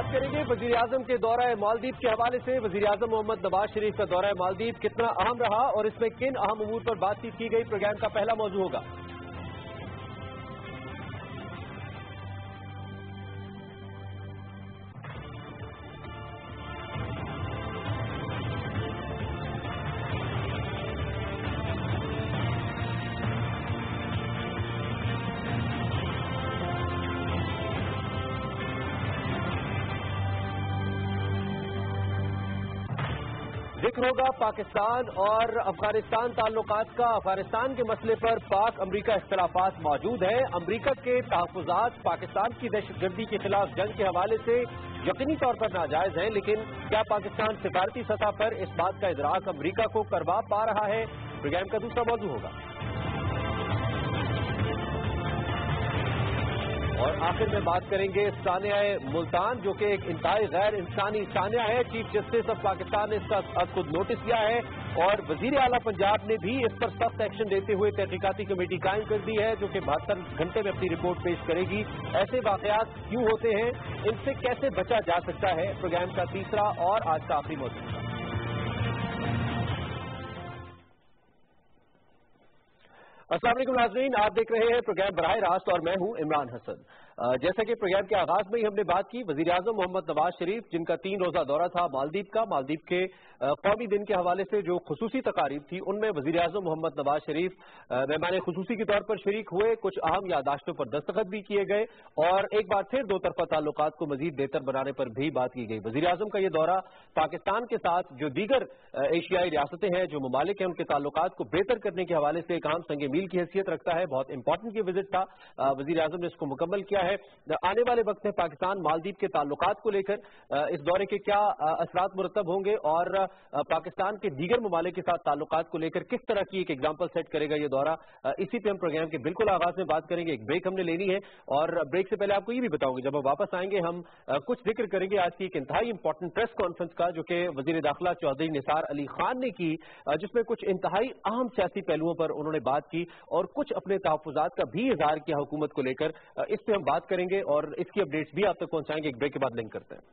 بات کریں گے وزیر اعظم کے دورہ مالدیپ کے حوالے سے۔ وزیر اعظم محمد نواز شریف کا دورہ مالدیپ کتنا اہم رہا اور اس میں کن اہم امور پر بات چیت کی گئی، پروگرام کا پہلا موضوع ہوگا۔ ذکر ہوگا پاکستان اور افغانستان تعلقات کا۔ افغانستان کے مسئلے پر پاک امریکہ اختلافات موجود ہیں۔ امریکہ کے تحفظات پاکستان کی دہشت گردی کے خلاف جنگ کے حوالے سے یقینی طور پر ناجائز ہیں، لیکن کیا پاکستان سفارتی سطح پر اس بات کا ادراک امریکہ کو کروا پا رہا ہے؟ پروگرام کا دوسرا موضوع ہوگا۔ اور آخر میں بات کریں گے سانحہ ملتان، جو کہ ایک انتہائی غیر انسانی سانحہ ہے۔ چیف جسٹس آف پاکستان نے اس کا خود نوٹس لیا ہے اور وزیر اعلیٰ پنجاب نے بھی اس پر سخت ایکشن دیتے ہوئے تحقیقاتی کمیٹی قائم کر دی ہے، جو کہ 72 گھنٹے میں اپنی رپورٹ پیش کرے گی۔ ایسے واقعات کیوں ہوتے ہیں، ان سے کیسے بچا جا سکتا ہے، پروگرام کا تیسرا اور آج کا آخری موضوع ہے۔ السلام علیکم ناظرین، آپ دیکھ رہے ہیں پروگرام براہ راست اور میں ہوں عمران حسن۔ جیسا کہ پروگرام کے آغاز میں ہی ہم نے بات کی، وزیر اعظم محمد نواز شریف جن کا 3 روزہ دورہ تھا مالدیپ کا، مالدیپ کے قومی دن کے حوالے سے جو خصوصی تقاریب تھی ان میں وزیر اعظم محمد نواز شریف مہمان خصوصی کے طور پر شریک ہوئے۔ کچھ اہم یادداشتوں پر دستخط بھی کیے گئے اور ایک بار پھر دو طرفہ تعلقات کو مزید بہتر بنانے پر بھی بات کی گئی۔ وزیر اعظم کا یہ دورہ پاکستان کے ساتھ جو دیگر ایشیائی ریاستیں ہیں، جو ممالک ہیں، ان کے تعلقات کو بہتر کرنے کے حوالے سے ایک اہم سنگ میل کی حیثیت رکھتا ہے۔ بہت امپورٹنٹ یہ وزٹ تھا، وزیر اعظم نے اس کو مکمل کیا ہے۔ آنے والے وقت میں پاکستان مالدیپ کے تعلقات کو لے کر اس دورے کے کیا اثرات مرتب ہوں گے اور پاکستان کے دیگر ممالک کے ساتھ تعلقات کو لے کر کس طرح کی ایک ایگزامپل سیٹ کرے گا یہ دورہ، اسی پہ ہم پروگرام کے بالکل آغاز میں بات کریں گے۔ ایک بریک ہم نے لینی ہے اور بریک سے پہلے آپ کو یہ بھی بتاؤں گے، جب ہم واپس آئیں گے ہم کچھ ذکر کریں گے آج کی ایک انتہائی امپورٹنٹ پریس کانفرنس کا، جو کہ وزیر داخلہ چودھری نثار علی خان نے کی، جس میں کچھ انتہائی اہم سیاسی پہلوؤں پر انہوں نے بات کی اور کچھ اپنے تحفظات کا بھی اظہار کیا حکومت کو لے کر۔ اس پہ ہم بات کریں گے اور اس کی اپڈیٹس بھی آپ تک پہنچائیں گے۔ ایک بریک کے بعد لنک کرتے ہیں۔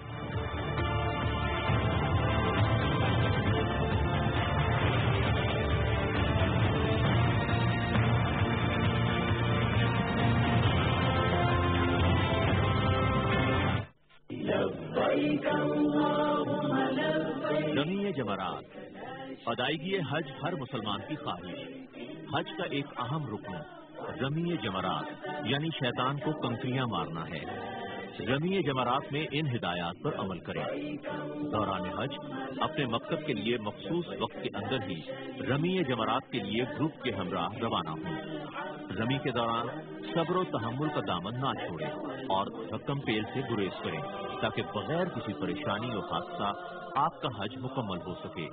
جمعیت جمعرات، ادائیگی حج ہر مسلمان کی خواہش۔ حج کا ایک اہم رکن رمی جمرات یعنی شیطان کو کنکریاں مارنا ہے۔ رمی جمرات میں ان ہدایات پر عمل کریں۔ دوران حج اپنے مقصد کے لیے مخصوص وقت کے اندر ہی رمی جمرات کے لیے گروپ کے ہمراہ روانہ ہوں۔ رمی کے دوران صبر و تحمل کا دامن نہ چھوڑیں اور حکم پیل سے گریز کریں تاکہ بغیر کسی پریشانی اور حادثہ آپ کا حج مکمل ہو سکے۔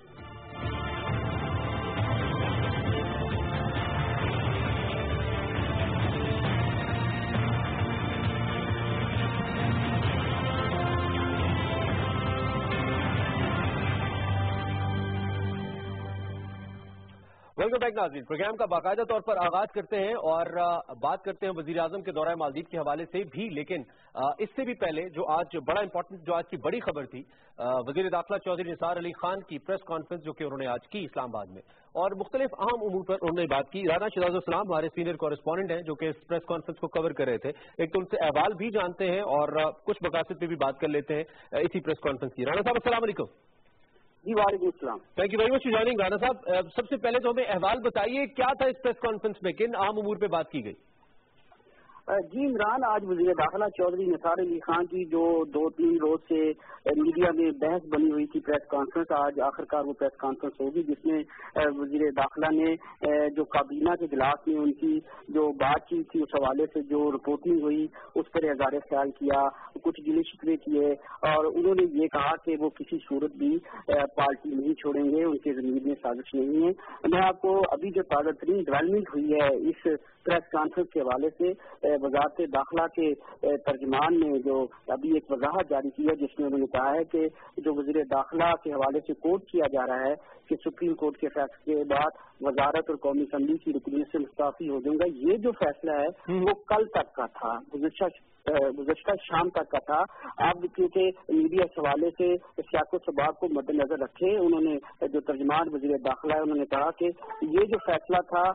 ویلکم بیک ناظرین، پروگرام کا باقاعدہ طور پر آغاز کرتے ہیں اور بات کرتے ہیں وزیر اعظم کے دورہ مالدیپ کے حوالے سے بھی، لیکن اس سے بھی پہلے جو آج بڑا امپورٹنٹ، جو آج کی بڑی خبر تھی، وزیر داخلہ چودھری نثار علی خان کی پریس کانفرنس جو کہ انہوں نے آج کی اسلام آباد میں، اور مختلف اہم امور پر انہوں نے بات کی۔ رانا شہزاد السلام ہمارے سینئر کورسپونڈنٹ ہیں جو کہ اس پریس کانفرنس کو کور کر رہے تھے، ایک تو ان سے احوال بھی جانتے ہیں اور کچھ مقاصد پہ بھی بات کر لیتے ہیں اسی پریس کانفرنس کی۔ رانا صاحب السلام علیکم۔ جی وعلیکم السلام، thank you very much for joining. Rana صاحب، سب سے پہلے تو ہمیں احوال بتائیے کیا تھا اس پریس کانفرنس میں، کن اہم امور پہ بات کی گئی؟ جی عمران، آج وزیر داخلہ چودھری نثار علی خان کی جو 2-3 روز سے میڈیا میں بحث بنی ہوئی تھی پریس کانفرنس، آج آخرکار وہ پریس کانفرنس ہوگی جس میں وزیر داخلہ نے جو کابینہ کے اجلاس میں ان کی جو بات چیت تھی اس حوالے سے جو رپورٹنگ ہوئی اس پر اظہار خیال کیا، کچھ گلے شکوے کیے اور انہوں نے یہ کہا کہ وہ کسی صورت بھی پارٹی نہیں چھوڑیں گے، ان کے ضمیر میں سازش نہیں ہے۔ میں آپ کو ابھی جو تازہ ترین ڈیولپمنٹ ہوئی ہے اس پریس کانفرنس کے حوالے سے وزارت داخلہ کے ترجمان نے جو ابھی ایک وضاحت جاری کی ہے جس میں انہوں نے کہا ہے کہ جو وزیر داخلہ کے حوالے سے کوٹ کیا جا رہا ہے کہ سپریم کورٹ کے فیصلے کے بعد وزارت اور قومی اسمبلی کی رکنیت سے مستعفی ہو جاؤں گا، یہ جو فیصلہ ہے وہ کل تک کا تھا، گزشتہ گزشتہ شام تک کا تھا. اب کیونکہ میڈیا اس حوالے سے سیاق و سباق کو مد نظر رکھے, انہوں نے جو ترجمان وزیر داخلہ ہے انہوں نے کہا کہ یہ جو فیصلہ تھا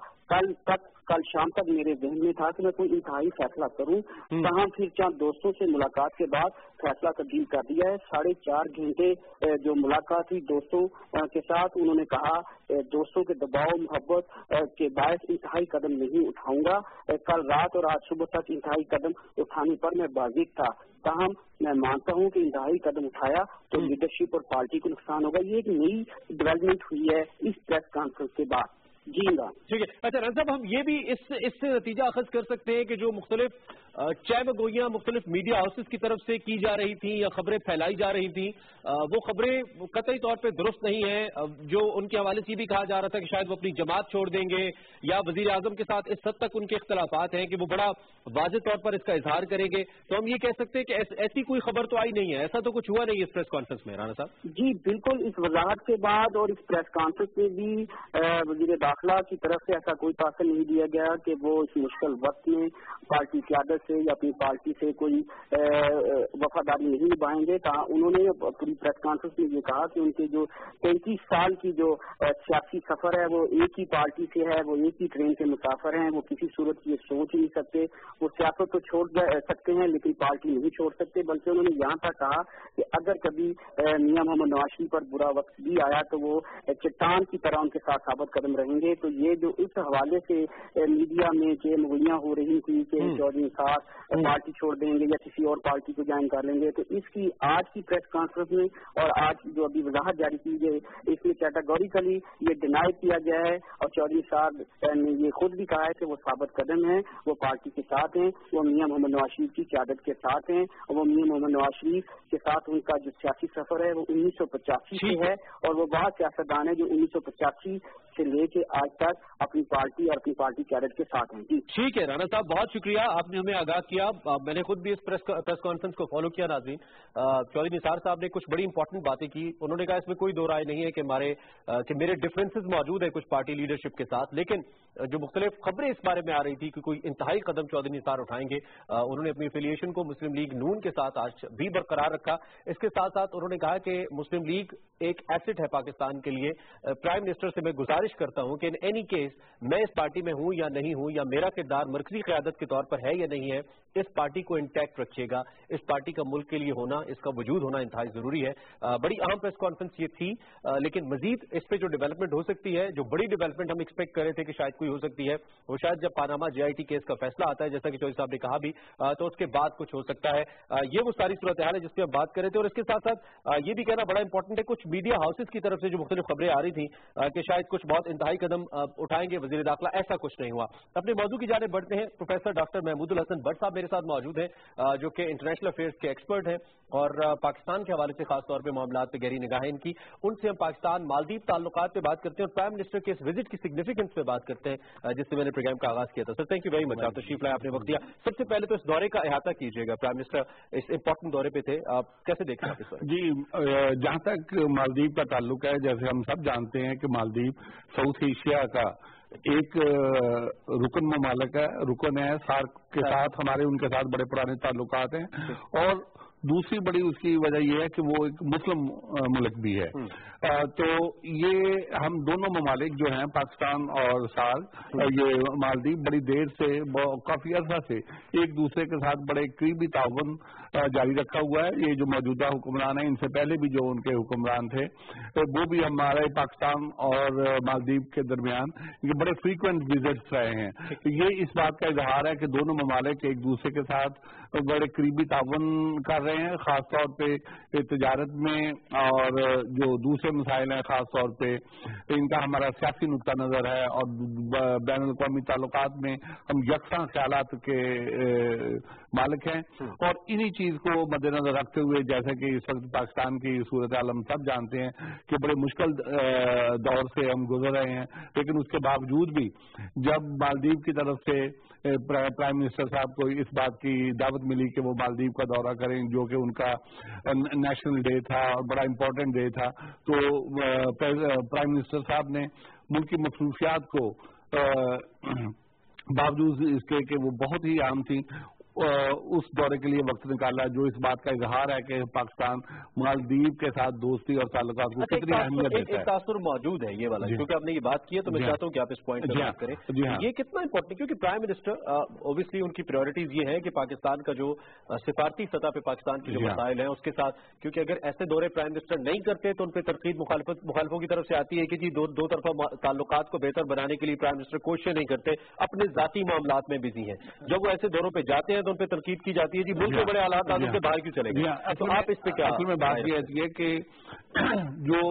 کل شام تک میرے ذہن میں تھا کہ میں کوئی انتہائی فیصلہ کروں, تاہم پھر چند دوستوں سے ملاقات کے بعد فیصلہ تبدیل کر دیا ہے. 4.5 گھنٹے جو ملاقات ہوئی دوستوں کے ساتھ, انہوں نے کہا دوستوں کے دباؤ محبت کے باعث انتہائی قدم نہیں اٹھاؤں گا. کل رات اور آج صبح تک انتہائی قدم اٹھانے پر میں بازیک تھا, تاہم میں مانتا ہوں کہ انتہائی قدم اٹھایا تو لیڈرشپ اور پارٹی کو نقصان ہوگا. یہ ایک نئی ڈیولپمنٹ ہوئی ہے اس پریس کانفرنس کے بعد. جی ٹھیک ہے. اچھا رن صاحب, ہم یہ بھی اس سے نتیجہ اخذ کر سکتے ہیں کہ جو مختلف چہ گوئیاں مختلف میڈیا ہاؤسز کی طرف سے کی جا رہی تھیں یا خبریں پھیلائی جا رہی تھیں, وہ خبریں قطعی طور پہ درست نہیں ہیں. جو ان کے حوالے سے بھی کہا جا رہا تھا کہ شاید وہ اپنی جماعت چھوڑ دیں گے, یا وزیر اعظم کے ساتھ اس حد تک ان کے اختلافات ہیں کہ وہ بڑا واضح طور پر اس کا اظہار کریں گے. تو ہم یہ کہہ سکتے ہیں کہ ایسی کوئی خبر تو آئی نہیں ہے, ایسا تو کچھ ہوا نہیں اس پریس کانفرنس میں رانا صاحب. جی بالکل, اس وضاحت کے بعد اور اس پریس کانفرنس میں بھی وزیر داخلہ کی طرف سے ایسا کوئی تاثر نہیں دیا گیا کہ وہ اس مشکل وقت میں پارٹی قیادت سے یا اپنی پارٹی سے کوئی وفاداری نہیں نبھائیں گے. انہوں نے پوری پریس کانفرنس میں یہ کہا کہ ان کے جو 35 سال کی جو سیاسی سفر ہے وہ ایک ہی پارٹی سے ہے, وہ ایک ہی ٹرین کے مسافر ہیں, وہ کسی صورت کی سوچ نہیں سکتے. وہ سیاست تو چھوڑ سکتے ہیں لیکن پارٹی نہیں چھوڑ سکتے. بلکہ انہوں نے یہاں تک کہا کہ اگر کبھی میاں محمد نواز شریف پر برا وقت بھی آیا تو وہ چٹان کی طرح ان کے ساتھ ثابت قدم رہیں گے. تو یہ جو اس حوالے سے میڈیا میں جو مغویاں ہو رہی تھی کہ چودھری نثار پارٹی چھوڑ دیں گے یا کسی اور پارٹی کو جوائن کر لیں گے, تو اس کی آج کی پریس کانفرنس میں اور آج جو ابھی وضاحت جاری کی گئی اس میں کیٹاگوریکلی یہ ڈینائی کیا گیا ہے. اور چودھری صاحب نے یہ خود بھی کہا ہے کہ وہ ثابت قدم ہیں, وہ پارٹی کے ساتھ ہیں, وہ میاں محمد نواز شریف کی قیادت کے ساتھ ہیں, اور وہ میاں محمد نواز شریف کے ساتھ ان کا جو سیاسی سفر ہے وہ 1985 سے ہے, اور وہ وہ سیاستدان ہے جو 1985 سے لے کے آج تک اپنی پارٹی اور اپنی پارٹی قیادت کے ساتھ ہیں. جی ٹھیک ہے رانا صاحب, بہت شکریہ, آپ نے ہمیں آگاہ کیا. میں نے خود بھی اس پریس کانفرنس کو فالو کیا. ناظرین, چودھری نثار صاحب نے کچھ بڑی امپورٹنٹ باتیں کی. انہوں نے کہا اس میں کوئی دو رائے نہیں ہے کہ میرے ڈفرینسز موجود ہیں کچھ پارٹی لیڈرشپ کے ساتھ, لیکن جو مختلف خبریں اس بارے میں آ رہی تھی کہ کوئی انتہائی قدم چودھری نثار اٹھائیں گے, انہوں نے اپنی افیلیشن کو مسلم لیگ نون کے ساتھ آج بھی برقرار رکھا. اس کے ساتھ ساتھ انہوں نے کہا کہ مسلم لیگ ایک ایسٹ ہے پاکستان کے لیے. پرائم منسٹر سے میں گزارش کرتا ہوں کہ ان اینی کیس میں اس پارٹی میں ہوں یا نہیں ہوں, یا میرا کردار مرکزی قیادت کے طور پر ہے یا نہیں ہے, اس پارٹی کو انٹیکٹ رکھیے گا. اس پارٹی کا ملک کے لیے ہونا, اس کا وجود ہونا انتہائی ضروری ہے. بڑی اہم پریس کانفرنس یہ تھی, لیکن مزید اس پہ جو ڈیولپمنٹ ہو سکتی ہے, جو بڑی ڈیولپمنٹ ہم ایکسپیکٹ کر رہے تھے کہ شاید کوئی ہو سکتی ہے, وہ شاید جب Panama J I T case کا فیصلہ آتا ہے, جیسا کہ چودھری صاحب نے کہا بھی, تو اس کے بعد کچھ ہو سکتا ہے. یہ وہ ساری صورتحال ہے جس پہ ہم بات کر رہے تھے. اور اس کے ساتھ ساتھ یہ بھی کہنا بڑا امپورٹنٹ ہے, کچھ میڈیا ہاؤسز کی طرف سے جو مختلف خبریں آ رہی تھیں کہ شاید کچھ بہت انتہائی قدم اٹھائیں گے وزیر داخلہ, ایسا کچھ نہیں ہوا. اپنے موضوع کی جانب بڑھتے ہیں. پروفیسر ڈاکٹر محمود الحسن بٹ صاحب میرے ساتھ موجود ہیں, جو کہ انٹرنیشنل افیئرز کے ایکسپرٹ ہیں اور پاکستان کے حوالے سے خاص طور پہ معاملات پہ گہری نگاہیں ان کی. ان سے ہم پاکستان مالدیپ تعلقات پہ بات کرتے ہیں اور پرائم منسٹر کے اس وزٹ کی سگنیفیکینس پہ بات کرتے ہیں جس سے میں نے پروگرام کا آغاز کیا تھا. Sir thank you very much, آپ تشریف لائے, آپ نے وقت دیا. سب سے پہلے تو اس دورے کا احاطہ کیجیے گا. پرائم منسٹر اس امپورٹنٹ دورے پہ تھے, آپ کیسے دیکھ رہے ہیں؟ جی, جہاں تک مالدیپ کا تعلق ہے, جیسے ہم سب جانتے ہیں کہ مالدیپ ساؤتھ ایشیا کا ایک رکن ممالک ہے, رکن ہے سارک کے ساتھ, ہمارے ان کے ساتھ بڑے پرانے تعلقات ہیں. اور دوسری بڑی اس کی وجہ یہ ہے کہ وہ ایک مسلم ملک بھی ہے. تو یہ ہم دونوں ممالک جو ہیں پاکستان اور سارک, یہ مالدیپ بڑی دیر سے کافی عرصہ سے ایک دوسرے کے ساتھ بڑے قریبی تعاون جاری رکھا ہوا ہے. یہ جو موجودہ حکمران ہیں, ان سے پہلے بھی جو ان کے حکمران تھے, وہ بھی ہمارے پاکستان اور مالدیپ کے درمیان یہ بڑے فریکوینٹ وزٹس رہے ہیں. یہ اس بات کا اظہار ہے کہ دونوں ممالک ایک دوسرے کے ساتھ بڑے قریبی تعاون کر رہے ہیں, خاص طور پہ تجارت میں, اور جو دوسرے مسائل ہیں خاص طور پہ ان کا ہمارا سیاسی نقطہ نظر ہے, اور بین الاقوامی تعلقات میں ہم یکساں خیالات کے مالک ہیں. اور انہی چیز کو مد نظر رکھتے ہوئے, جیسا کہ اس وقت پاکستان کی صورتحال ہم سب جانتے ہیں کہ بڑے مشکل دور سے ہم گزر رہے ہیں, لیکن اس کے باوجود بھی جب مالدیپ کی طرف سے پرائم منسٹر صاحب کو اس بات کی دعوت ملی کہ وہ مالدیپ کا دورہ کریں, جو کہ ان کا نیشنل ڈے تھا اور بڑا امپورٹنٹ ڈے تھا, تو پرائم منسٹر صاحب نے ملک کی مصروفیات کو باوجود اس کے کہ وہ بہت ہی عام تھی, उस दौरे के लिए वक्त निकाला, जो इस बात का इजहार है कि पाकिस्तान मालदीव के साथ दोस्ती और ताल्लुकात को कितनी अहमियत देता है। एक तासुर मौजूद है ये वाला, क्योंकि आपने ये बात की है तो मैं चाहता हूँ कि आप इस पॉइंट पर बात करें। ये कितना इंपॉर्टेंट, क्योंकि प्राइम मिनिस्टर ऑब्वियसली उनकी प्रायोरिटीज ये है कि पाकिस्तान का जो सिफारती सतह पे पाकिस्तान की जो मसाइल हैं उसके साथ, क्योंकि अगर ऐसे दौरे प्राइम मिनिस्टर नहीं करते तो उन पर तनकीद मुखालफों की तरफ से आती है कि जी दो तरफा ताल्लुकात को बेहतर बनाने के लिए प्राइम मिनिस्टर कोशिश नहीं करते, अपने जाती मामलात में बिजी हैं। जब वो ऐसे दौरों पे जाते हैं तो उन पे तनकीद की जाती है जी मुल्क के बड़े हालात उनसे बाहर क्यों चले गए। तो आप इस पे क्या? असल में बात यह है कि जो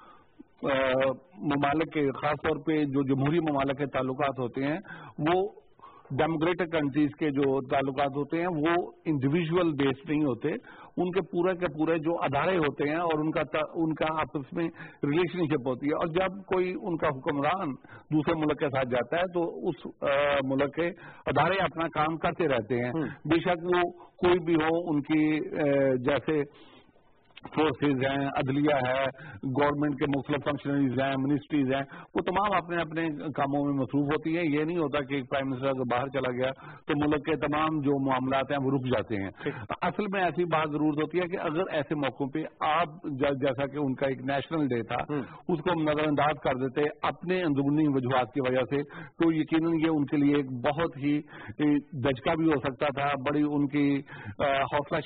ममालिक के खासतौर पे जो जमहूरी ममालिक के ताल्लुकात होते हैं वो डेमोक्रेटिक कंट्रीज के जो ताल्लुकात होते हैं वो इंडिविजुअल बेस्ड नहीं होते, उनके पूरे के पूरे जो अदारे होते हैं और उनका आपस में रिलेशनशिप होती है। और जब कोई उनका हुक्मरान दूसरे मुल्क के साथ जाता है तो उस मुल्क के अदारे अपना काम करते रहते हैं, बेशक वो कोई भी हो, उनकी जैसे फोर्सेज हैं, अदलिया है, गवर्नमेंट के मुख्तलिफ फंक्शनरीज हैं, मिनिस्ट्रीज हैं, वो तमाम अपने अपने कामों में मसरूफ होती हैं। ये नहीं होता कि प्राइम मिनिस्टर अगर बाहर चला गया तो मुल्क के तमाम जो मामलात हैं वो रुक जाते हैं। असल में ऐसी बात जरूरत होती है कि अगर ऐसे मौकों पे आप जैसा कि उनका एक नेशनल डे था उसको हम नजरअंदाज कर देते अपने अंदरूनी वजूहात की वजह से, तो यकीनन ये उनके लिए एक बहुत ही दचका भी हो सकता था, बड़ी उनकी हौसला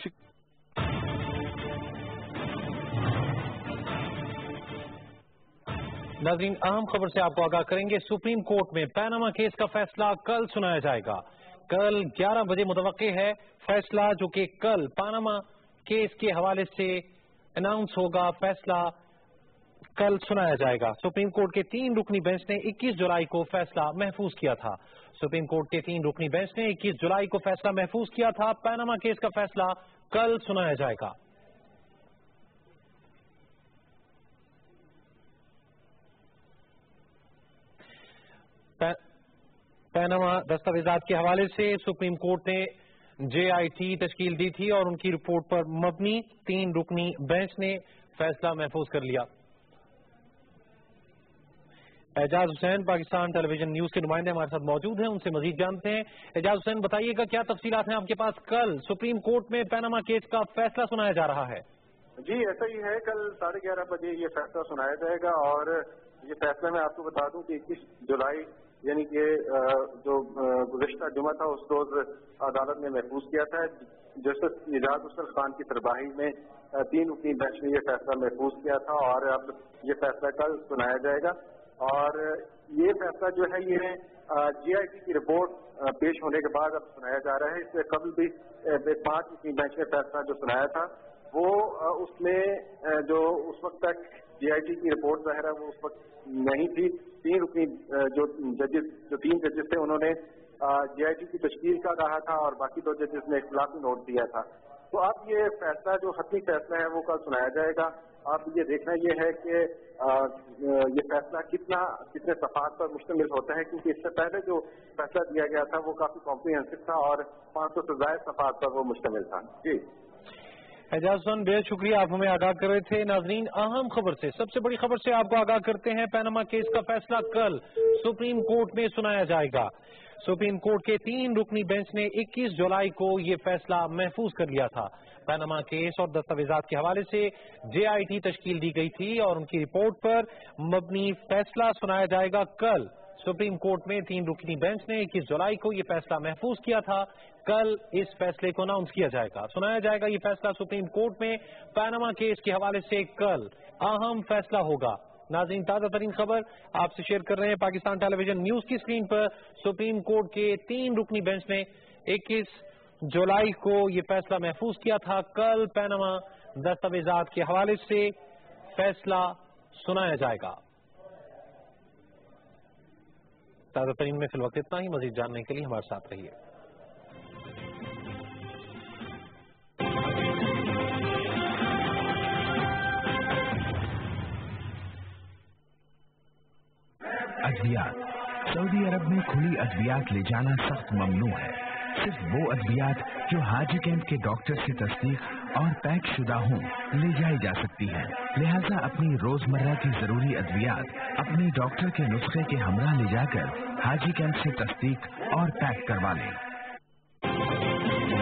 नाज़रीन, अहम खबर से आपको आगाह करेंगे। सुप्रीम कोर्ट में पैनामा केस का फैसला कल सुनाया जाएगा। कल 11 बजे मुतवक्के है फैसला, जो कि कल पैनामा केस के हवाले से अनाउंस होगा। फैसला कल सुनाया जाएगा। सुप्रीम कोर्ट के 3 रुकनी बेंच ने 21 जुलाई को फैसला महफूज किया था। सुप्रीम कोर्ट के 3 रुकनी बेंच ने 21 जुलाई को फैसला महफूज किया था। पैनामा केस का फैसला कल सुनाया जाएगा। पैनामा दस्तावेजात के हवाले से सुप्रीम कोर्ट ने JIT तश्कील दी थी और उनकी रिपोर्ट पर मबनी 3 रुकनी बेंच ने फैसला महफूज कर लिया। एजाज हुसैन पाकिस्तान टेलीविजन न्यूज के नुमाइंदे हमारे साथ मौजूद हैं, उनसे मजीद जानते हैं। एजाज हुसैन, बताइएगा क्या तफसीलात हैं आपके पास? कल सुप्रीम कोर्ट में पैनामा केस का फैसला सुनाया जा रहा है। जी ऐसा ही है, कल 11:30 बजे ये फैसला सुनाया जाएगा। और ये फैसला मैं आपको बता दूं कि 21 जुलाई यानी कि जो गुज़िश्ता जुमा था उस रोज अदालत ने महफूज किया था। जस्टिस एजाज हुसैन खान की सरबराही में 3 रुकनी बेंच ने ये फैसला महफूज किया था और अब ये फैसला कल सुनाया जाएगा। और ये फैसला जो है ये JIT की रिपोर्ट पेश होने के बाद अब सुनाया जा रहा है। इससे कबल भी 5 रुकनी बेंच ने फैसला जो सुनाया था वो उसमें जो उस वक्त तक JIT की रिपोर्ट ज़ाहिर है वो उस वक्त नहीं थी। 3 रुकनी जो 3 जजेस थे उन्होंने JIT की तश्कील का कहा था और बाकी 2 जजेस ने इख्तिलाफी नोट दिया था। तो अब ये फैसला जो हतमी फैसला है वो कल सुनाया जाएगा। अब ये देखना ये है कि ये फैसला कितने सफात पर मुश्तमिल होता है, क्योंकि इससे पहले जो फैसला दिया गया था वो काफी कॉम्प्रिहेंसिव था और 500 से ज्यादा सफात पर वो मुश्तमिल था। जी एजाज हुसैन, बेहद शुक्रिया, आप हमें आगाह कर रहे थे। नाजरीन, अहम खबर से, सबसे बड़ी खबर से आपको आगाह करते हैं। पैनामा केस का फैसला कल सुप्रीम कोर्ट में सुनाया जाएगा। सुप्रीम कोर्ट के 3 रुकनी बेंच ने 21 जुलाई को ये फैसला महफूज कर लिया था। पैनामा केस और दस्तावेजात के हवाले से JIT तश्कील दी गई थी और उनकी रिपोर्ट पर मबनी फैसला सुनाया जाएगा कल। सुप्रीम कोर्ट में 3 रुकनी बेंच ने 21 जुलाई को ये फैसला महफूज किया था। कल इस फैसले को अनाउंस किया जाएगा, सुनाया जाएगा ये फैसला सुप्रीम कोर्ट में। पैनामा केस के हवाले से कल अहम फैसला होगा। नाज़रीन, ताज़ा तरीन खबर आपसे शेयर कर रहे हैं पाकिस्तान टेलीविजन न्यूज की स्क्रीन पर। सुप्रीम कोर्ट के 3 रुकनी बेंच ने 21 जुलाई को ये फैसला महफूज किया था। कल पैनामा दस्तावेजात के हवाले से फैसला सुनाया जाएगा। ताज़ा तरीन में फिलवक्त इतना ही। मजीद जानने के लिए हमारे साथ रहिए। अद्वियात। सऊदी अरब में खुली अद्वियात ले जाना सख्त ममनू है। सिर्फ वो अद्वियात जो हाजी कैंप के डॉक्टर से तस्दीक और पैक शुदा हों ले जाई जा सकती है। लिहाजा अपनी रोजमर्रा की जरूरी अद्वियात अपने डॉक्टर के नुस्खे के हमरा ले जाकर हाजी कैंप से तस्दीक और पैक करवा लें।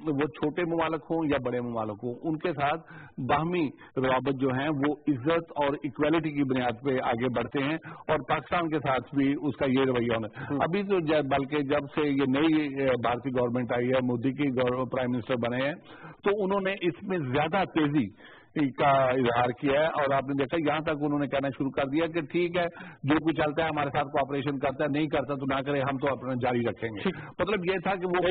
वो छोटे ममालिक हों या बड़े ममालिक हों, उनके साथ बाहमी रवाबत जो हैं वो इज्जत और इक्वालिटी की बुनियाद पे आगे बढ़ते हैं, और पाकिस्तान के साथ भी उसका ये रवैया होना। अभी तो बल्कि जब से ये नई भारतीय गवर्नमेंट आई है, मोदी की प्राइम मिनिस्टर बने हैं, तो उन्होंने इसमें ज्यादा तेजी का इजहार किया है। और आपने देखा यहाँ तक उन्होंने कहना शुरू कर दिया कि ठीक है, जो कुछ चलता है हमारे साथ कोऑपरेशन करता है, नहीं करता तो ना करे, हम तो अपना जारी रखेंगे। मतलब ये था कि वो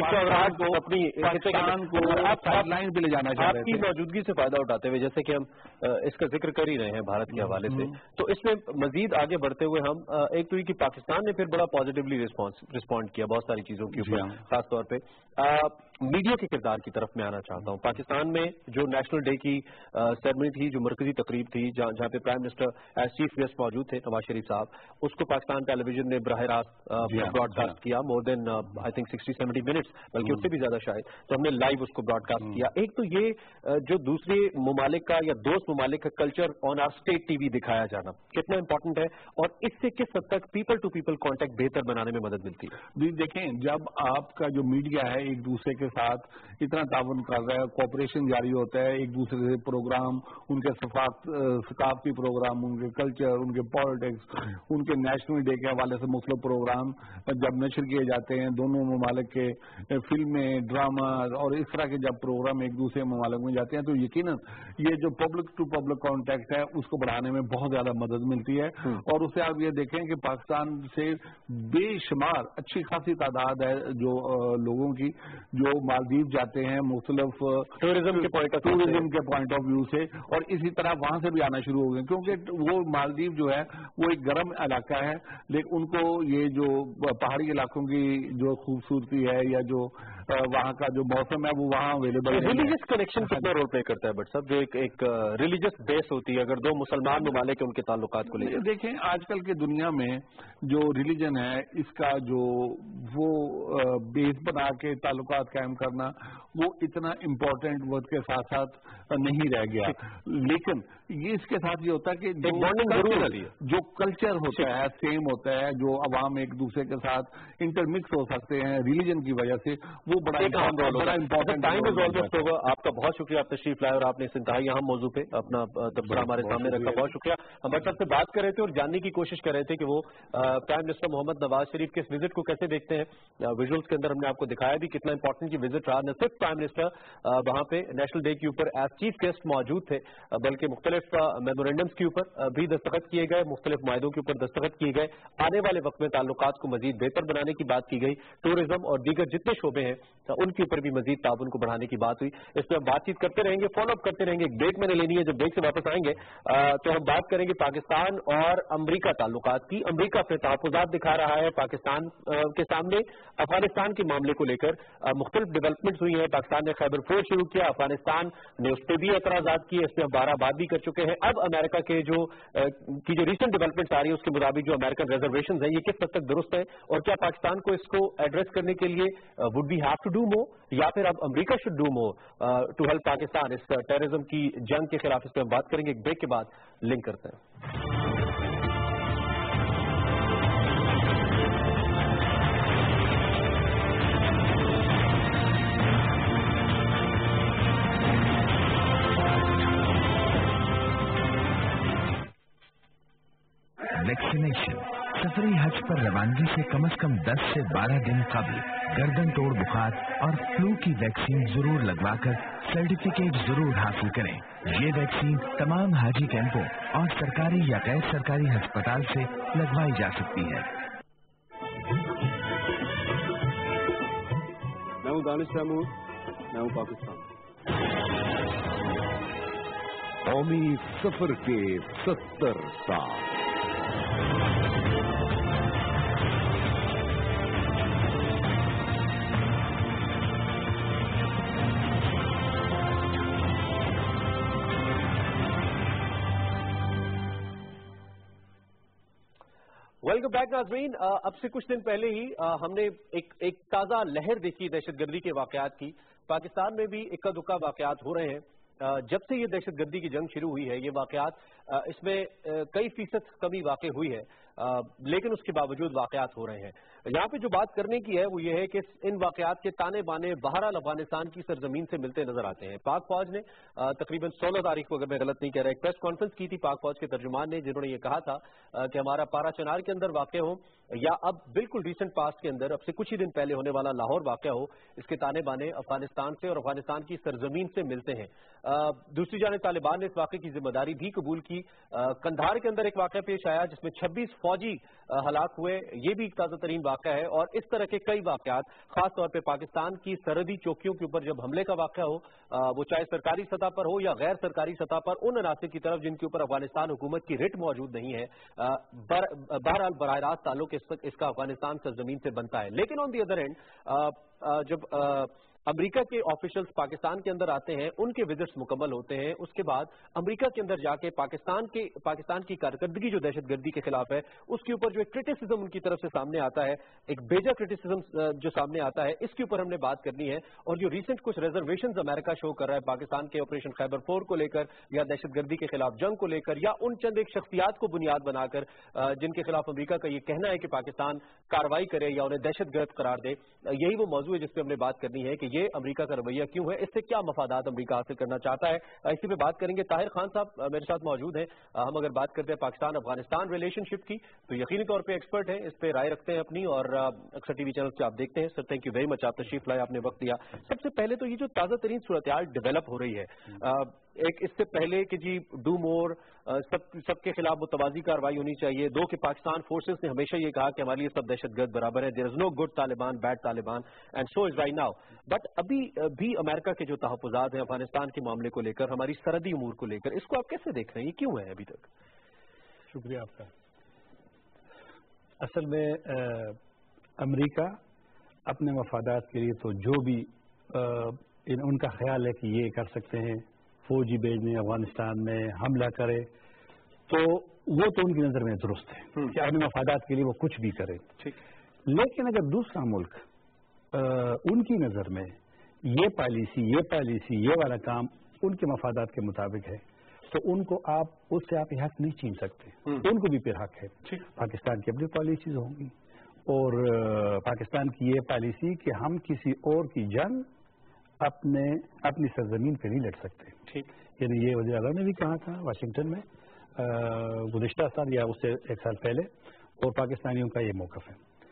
पाकिस्तान को साइडलाइन पे ले जाना चाह रहे थे। आपकी मौजूदगी से फायदा उठाते हुए, जैसे कि हम इसका जिक्र कर ही रहे हैं भारत के हवाले से, तो इसमें मजीद आगे बढ़ते हुए हम एक तो ये कि पाकिस्तान ने फिर बड़ा पॉजिटिवली रिस्पॉन्ड किया बहुत सारी चीजों के ऊपर, खासतौर पे मीडिया के किरदार की तरफ मैं आना चाहता हूँ। पाकिस्तान में जो नेशनल डे की सेरेमनी थी, जो मरकजी तकरीब थी, जहाँ पे prime minister as chief guest मौजूद थे, नवाज शरीफ साहब, उसको पाकिस्तान टेलीविजन ने बराह रास्त ब्रॉडकास्ट किया, more than I think 60-70 minutes, बल्कि उससे भी ज्यादा शायद, तो हमने लाइव उसको ब्रॉडकास्ट किया। एक तो ये जो दूसरे ममालिक का या दोस्त ममालिक का culture on our state TV दिखाया जाना कितना इंपॉर्टेंट है, और इससे किस हद तक पीपल टू पीपल कॉन्टेक्ट बेहतर बनाने में मदद मिलती है? देखें, जब आपका जो मीडिया है एक दूसरे के साथ इतना ताउन कर रहा है, कोऑपरेशन जारी होता है, एक दूसरे से प्रोग्राम, उनके सकाफती प्रोग्राम, उनके कल्चर, उनके पॉलिटिक्स, उनके नेशनल डे के हवाले से मुख्तलिफ प्रोग्राम जब नशर किए जाते हैं, दोनों ममालिक के फिल्में, ड्रामा और इस तरह के जब प्रोग्राम एक दूसरे ममालिक में जाते हैं, तो यकीनन ये जो पब्लिक टू पब्लिक कॉन्टैक्ट है उसको बढ़ाने में बहुत ज्यादा मदद मिलती है। और उससे आप ये देखें कि पाकिस्तान से बेशुमार अच्छी खासी तादाद है जो लोगों की जो मालदीव जाते हैं मुख्तलिफ टूरिज्म के पॉइंट ऑफ व्यू से, और इसी तरह वहां से भी आना शुरू हो गए, क्योंकि वो मालदीव जो है वो एक गर्म इलाका है, लेकिन उनको ये जो पहाड़ी इलाकों की जो खूबसूरती है या जो वहाँ का जो मौसम है वो वहाँ अवेलेबल है। रिलीजियस कनेक्शन कितना रोल प्ले करता है बट साहब, जो एक रिलीजियस बेस होती है, अगर दो मुसलमान ममालिक उनके ताल्लुकात को लेकर देखें, आजकल की दुनिया में जो रिलीजन है इसका जो वो बेस बना के ताल्लुकात कायम करना वो इतना इम्पोर्टेंट वक्त के साथ साथ नहीं रह गया, लेकिन ये इसके साथ ये होता है कि जो कल्चर होता है सेम होता है, जो अवाम एक दूसरे के साथ इंटरमिक्स हो सकते हैं रिलीजन की वजह से, वो बड़ा इम्पोर्टेंट टाइम इज ऑलमोस्ट होगा। आपका बहुत शुक्रिया, आप तशरीफ लाए और आपने इस इंतहाई अहम मौजू पे अपना तबसरा हमारे सामने रखा, बहुत शुक्रिया। हम बट साहब से बात कर रहे थे और जानने की कोशिश कर रहे थे कि वो प्राइम मिनिस्टर मोहम्मद नवाज शरीफ के इस विजिट को कैसे देखते हैं। विजुअल्स के अंदर हमने आपको दिखाया भी कितना इंपॉर्टेंट ये विजिट रहा। न सिर्फ प्राइम मिनिस्टर वहां पे नेशनल डे के ऊपर एज चीफ गेस्ट मौजूद थे, बल्कि मुख्तलिफ मेमोरेंडम्स के ऊपर भी दस्तखत किए गए, मुख्तलिफ मायदों के ऊपर दस्तखत किए गए, आने वाले वक्त में ताल्लुकात को मजीद बेहतर बनाने की बात की गई, टूरिज्म और दीगर जितने शोबे हैं उनके ऊपर भी मजीद ताउन को बढ़ाने की बात हुई। इस पर हम बातचीत करते रहेंगे, फॉलोअप करते रहेंगे। एक ब्रेक मैंने लेनी है, जब ब्रेक से वापस आएंगे तो हम बात करेंगे पाकिस्तान और अमरीका ताल्लुकात की। अमरीका अपने तहफ़्फ़ुज़ात दिखा रहा है पाकिस्तान के सामने अफगानिस्तान के मामले को लेकर। मुख्तलिफ डेवलपमेंट्स हुई हैं, पाकिस्तान ने खैबर फोर्स शुरू किया, अफगानिस्तान ने उस पर भी एतराज़ात किए, इसमें 12 बात भी कर चुके हैं। अब अमेरिका के जो रिसेंट डेवलपमेंट्स आ रही है उसके मुताबिक जो अमेरिकन रिजर्वेशन है ये किस हद तक दुरुस्त है, और क्या पाकिस्तान को इसको एड्रेस करने के लिए would be have to do more, या फिर अब America should do more to help Pakistan इस टेररिज्म की जंग के खिलाफ। इस पर हम बात करेंगे, एक ब्रेक के बाद लिंक करते हैं। वैक्सीनेशन सफरी हज पर रवानगी से कम 10 से 12 दिन कबल गर्दन तोड़ बुखार और फ्लू की वैक्सीन जरूर लगवाकर सर्टिफिकेट जरूर हासिल करें। ये वैक्सीन तमाम हाजी कैंपों और सरकारी या गैर सरकारी अस्पताल से लगवाई जा सकती है। मैं हूं दानिश तैमूर, मैं हूं पाकिस्तान। कौमी सफर के 70 साल। वेलकम बैक नाज़रीन। अब से कुछ दिन पहले ही हमने एक ताज़ा लहर देखी दहशतगर्दी के वाकयात की। पाकिस्तान में भी इक्का दुक्का वाकयात हो रहे हैं। जब से ये दहशतगर्दी की जंग शुरू हुई है, ये वाकयात इसमें कई फीसद कमी वाक़ई हुई है। लेकिन उसके बावजूद वाकयात हो रहे हैं। यहाँ पे जो बात करने की है वो ये है कि इन वाकयात के ताने बाने बहरहाल अफगानिस्तान की सरजमीन से मिलते नजर आते हैं। पाक फौज ने तकरीबन 16 तारीख को, अगर मैं गलत नहीं कह रहा, एक प्रेस कॉन्फ्रेंस की थी पाक फौज के तर्जुमान ने, जिन्होंने ये कहा था कि हमारा पारा चनार के अंदर वाक़या हो या अब बिल्कुल रिसेंट पास्ट के अंदर अब से कुछ ही दिन पहले होने वाला लाहौर वाक़या हो, इसके ताने बाने अफगानिस्तान से और अफगानिस्तान की सरजमीन से मिलते हैं। दूसरी जानिब तालिबान ने इस वाक़े की जिम्मेदारी भी कबूल की। कंधार के अंदर एक वाक़या पेश आया जिसमें 26 फौजी हलाक हुए, ये भी एक ताज़ा तरीन वाक़या है। और इस तरह के कई वाक़यात खासतौर पर पाकिस्तान की सरहदी चौकियों के ऊपर जब हमले का वाक़या हो, वो चाहे सरकारी सतह पर हो या गैर सरकारी सतह पर, उन अनासिर की तरफ जिनके ऊपर अफगानिस्तान हुकूमत की रिट मौजूद नहीं है, बहरहाल बराह रास्त ताल्लुक इसका अफगानिस्तान सरजमीन से बनता है। लेकिन ऑन दी अदर एंड जब अमेरिका के ऑफिशियल्स पाकिस्तान के अंदर आते हैं, उनके विजिट्स मुकम्मल होते हैं, उसके बाद अमेरिका के अंदर जाके पाकिस्तान की कारकर्दगी जो दहशतगर्दी के खिलाफ है उसके ऊपर जो एक क्रिटिसिज्म उनकी तरफ से सामने आता है, एक बेजा क्रिटिसिज्म जो सामने आता है, इसके ऊपर हमने बात करनी है। और जो रिसेंट कुछ रिजर्वेशंस अमेरिका शो कर रहा है पाकिस्तान के ऑपरेशन खैबर 4 को लेकर या दहशतगर्दी के खिलाफ जंग को लेकर, या उन चंद एक शख्सियात को बुनियाद बनाकर जिनके खिलाफ अमेरिका का ये कहना है कि पाकिस्तान कार्रवाई करे या उन्हें दहशतगर्द करार दे, यही वो मौजूद है जिस पर हमने बात करनी है कि ये अमेरिका का रवैया क्यों है, इससे क्या मफादात अमेरिका हासिल करना चाहता है। इसी पे बात करेंगे। ताहिर खान साहब मेरे साथ मौजूद हैं। हम अगर बात करते हैं पाकिस्तान अफगानिस्तान रिलेशनशिप की, तो यकीनी तौर पे एक्सपर्ट हैं, इस पे राय रखते हैं अपनी, और अक्सर टीवी चैनल पे आप देखते हैं। Sir thank you very much, आप तशरीफ लाए, आपने वक्त दिया। सबसे पहले तो ये जो ताज़ा तरीन सूरत-ए-हाल डेवलप हो रही है, एक इससे पहले कि जी डू मोर, सबके खिलाफ मुतवाजी कार्रवाई होनी चाहिए। दो कि पाकिस्तान फोर्सेस ने हमेशा ये कहा कि हमारे लिए सब दहशतगर्द बराबर है, there is no good Taliban bad Taliban, and so is right now. But अभी भी अमेरिका के जो तहफ़्फ़ुज़ात हैं अफगानिस्तान के मामले को लेकर, हमारी सरहदी उमूर को लेकर, इसको आप कैसे देख रहे हैं, ये क्यों है अभी तक? शुक्रिया आपका। असल में अमेरिका अपने मफादात के लिए तो जो भी उनका ख्याल है कि ये कर सकते हैं, फौजी भेजने अफगानिस्तान में हमला करे, तो वो तो उनकी नज़र में दुरुस्त है कि अपने मफादात के लिए वो कुछ भी करे। लेकिन अगर दूसरा मुल्क उनकी नज़र में ये पॉलिसी ये वाला काम उनके मफादात के मुताबिक है, तो उनको उससे आप हक नहीं छीन सकते। उनको भी फिर हक है। पाकिस्तान की अपनी पॉलिसीज होंगी और पाकिस्तान की ये पॉलिसी कि हम किसी और की जंग अपनी सरजमीन पे नहीं लड़ सकते। ठीक, यानी ये वज़ीर आज़म ने भी कहा था वाशिंगटन में गुज़िश्ता साल या उससे एक साल पहले, और पाकिस्तानियों का ये मौक़िफ़ है।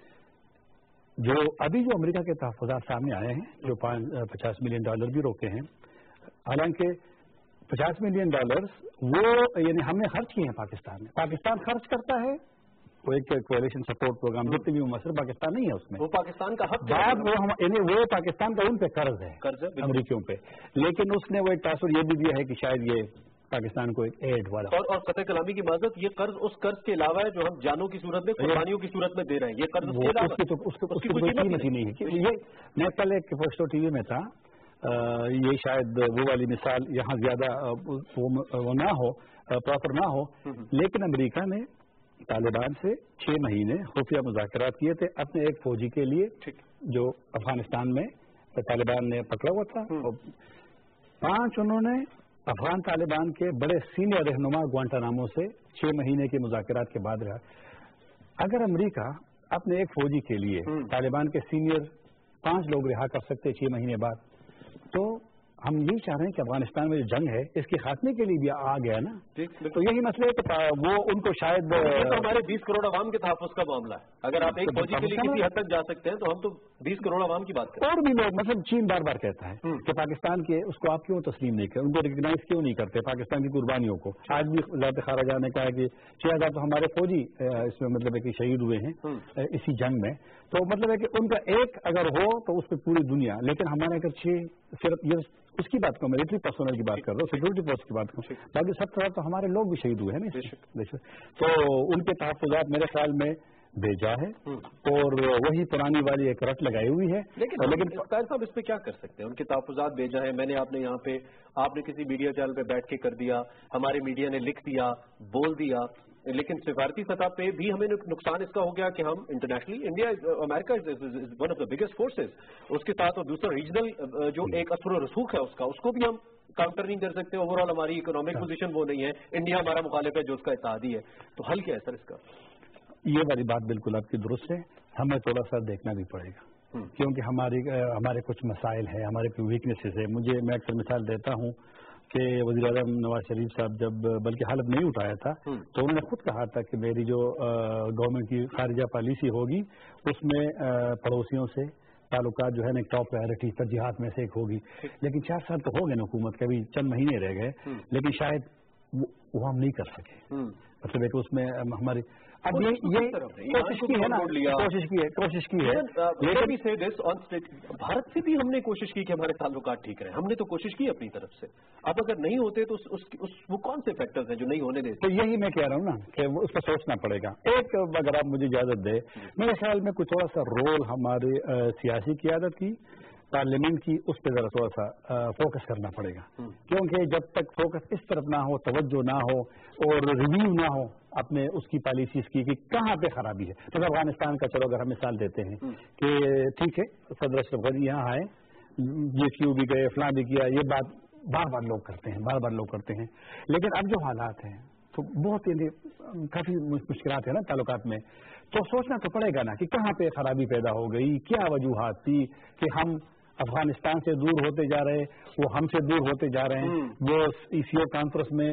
जो अभी जो अमेरिका के तहफ़्फ़ुज़ात सामने आए हैं, जो $50 मिलियन भी रोके हैं, हालांकि $50 मिलियन वो यानी हमने खर्च किए हैं पाकिस्तान में। पाकिस्तान खर्च करता है, वो एक कोएलिशन सपोर्ट प्रोग्राम जितने भी मसर पाकिस्तान नहीं है उसमें, वो पाकिस्तान का हक वो पाकिस्तान का उन पे कर्ज है अमरीकियों पे। लेकिन उसने वो एक तासुर ये भी दिया है कि शायद ये पाकिस्तान को एक एड वाला और कतई कलामी की माजरत, ये कर्ज उस कर्ज के अलावा है जो हम जानों की सूरत में, कुर्बानियों की सूरत में दे रहे हैं। ये कर्ज उसकी कोई कीमत ही नहीं है। ये मैं कल एक पोस्टो टीवी में था, ये शायद वो वाली मिसाल यहाँ ज्यादा वो ना हो, प्रॉपर ना हो, लेकिन अमेरिका ने तालिबान से 6 महीने खुफिया मुज़ाकरात किए थे अपने एक फौजी के लिए, जो अफगानिस्तान में तालिबान ने पकड़ा हुआ था। 5 उन्होंने अफगान तालिबान के बड़े सीनियर रहनुमा ग्वांटानामो से 6 महीने के मुज़ाकरात के बाद रहा। अगर अमेरिका अपने एक फौजी के लिए तालिबान के सीनियर 5 लोग रिहा कर सकते 6 महीने बाद, तो हम यही चाह रहे हैं कि अफगानिस्तान में जो जंग है इसके खात्मे के लिए भी आ गया ना। तो यही मसले तो वो उनको शायद तो हमारे 20 करोड़ आवाम के तहफ़्फ़ुज़ का मामला है। अगर आप एक फौजी के लिए किसी हद तक जा सकते हैं, तो हम तो 20 करोड़ आवाम की बात करें। और भी लोग, मतलब चीन बार बार कहता है कि पाकिस्तान के उसको आप क्यों तस्लीम नहीं करते, उनको रिकग्नाइज क्यों नहीं करते पाकिस्तान की कुर्बानियों को। आज भी ज़ात खाराजा ने कहा कि 6000 तो हमारे फौजी इसमें मतलब है कि शहीद हुए हैं इसी जंग में। तो मतलब है कि उनका एक अगर हो तो उस पर पूरी दुनिया, लेकिन हमारे अगर 6 सिर्फ ये उसकी बात करूँ, मिलिट्री पर्सनल की बात कर रहा हूँ, सिक्योरिटी फोर्स की बात करूँ, बाकी 70 तो हमारे लोग भी शहीद हुए हैं ना। तो उनके तहफ़्फ़ुज़ात मेरे ख्याल में बेजा है और वही पुरानी वाली एक रट लगाई हुई है। लेकिन ताहिर साहब इस पे क्या कर सकते हैं? उनके तहफ़्फ़ुज़ात बेजा है, मैंने आपने यहाँ पे आपने किसी मीडिया चैनल पे बैठ के कर दिया, हमारे मीडिया ने लिख दिया, बोल दिया, लेकिन सिफारती सतह पे भी हमें नुकसान इसका हो गया कि हम internationally India America is one of the biggest forces, उसके साथ और दूसरा रीजनल जो एक असर रसूख है उसको भी हम काउंटर नहीं कर सकते। ओवरऑल हमारी इकोनॉमिक पोजीशन वो नहीं है, इंडिया हमारा मुखालिफ है जो उसका इत्तेहादी है। तो हल क्या है सर इसका? یہ والی بات بالکل آپ کی درست ہے. ہمیں تھوڑا سا دیکھنا بھی پڑے گا کیونکہ ہمارے کچھ مسائل ہیں, ہمارے کچھ ویکنیسز ہیں. میں اکثر مثال دیتا ہوں کہ وزیر اعظم نواز شریف صاحب جب بلکہ حلف نہیں اٹھایا تھا تو انہوں نے خود کہا تھا کہ میری جو گورنمنٹ کی خارجہ پالیسی ہوگی اس میں پڑوسیوں سے تعلقات جو ہے نا ٹاپ پرائرٹی ترجیحات میں سے ایک ہوگی. لیکن 4 سال تو ہو گئے نا حکومت کے, ابھی چند مہینے رہ گئے, لیکن شاید وہ ہم نہیں کر سکے. مطلب ہے کہ اس میں ہماری اب یہ کوشش کی ہے نا, کوشش کی ہے. بھارت سے بھی ہم نے کوشش کی کہ ہمارے تعلقات ٹھیک رہیں, ہم نے تو کوشش کی اپنی طرف سے. اب اگر نہیں ہوتے تو وہ کون سے فیکٹرز ہیں جو نہیں ہونے دیتے؟ تو یہی میں کہہ رہا ہوں نا کہ اس پر سوچنا پڑے گا. ایک اگر آپ مجھے اجازت دے, میرے خیال میں کچھ تھوڑا سا رول ہمارے سیاسی قیادت کی, پارلیمنٹ کی, اس پہ ذرا تھوڑا سا فوکس کرنا پڑے گا. کیونکہ جب تک فوکس اس طرف نہ ہو, توجہ نہ ہو اور ریویو نہ ہو اپنے اس کی پالیسیز کی کہ کہاں پہ خرابی ہے. تو افغانستان کا چلو اگر ہم مثال دیتے ہیں کہ ٹھیک ہے صدر اشرف غنی یہاں آئے, GSU بھی گئے, فلاں بھی کیا, یہ بات بار لوگ کرتے ہیں, لیکن اب جو حالات ہیں تو بہت کافی مشکلات ہیں نا تعلقات میں. تو سوچنا تو پڑے گا نا کہ کہاں پہ خرابی پیدا ہو گئی, کیا وجوہات تھی کہ ہم افغانستان سے دور ہوتے جا رہے, وہ ہم سے دور ہوتے جا رہے ہیں. وہ ECO کانفرنس میں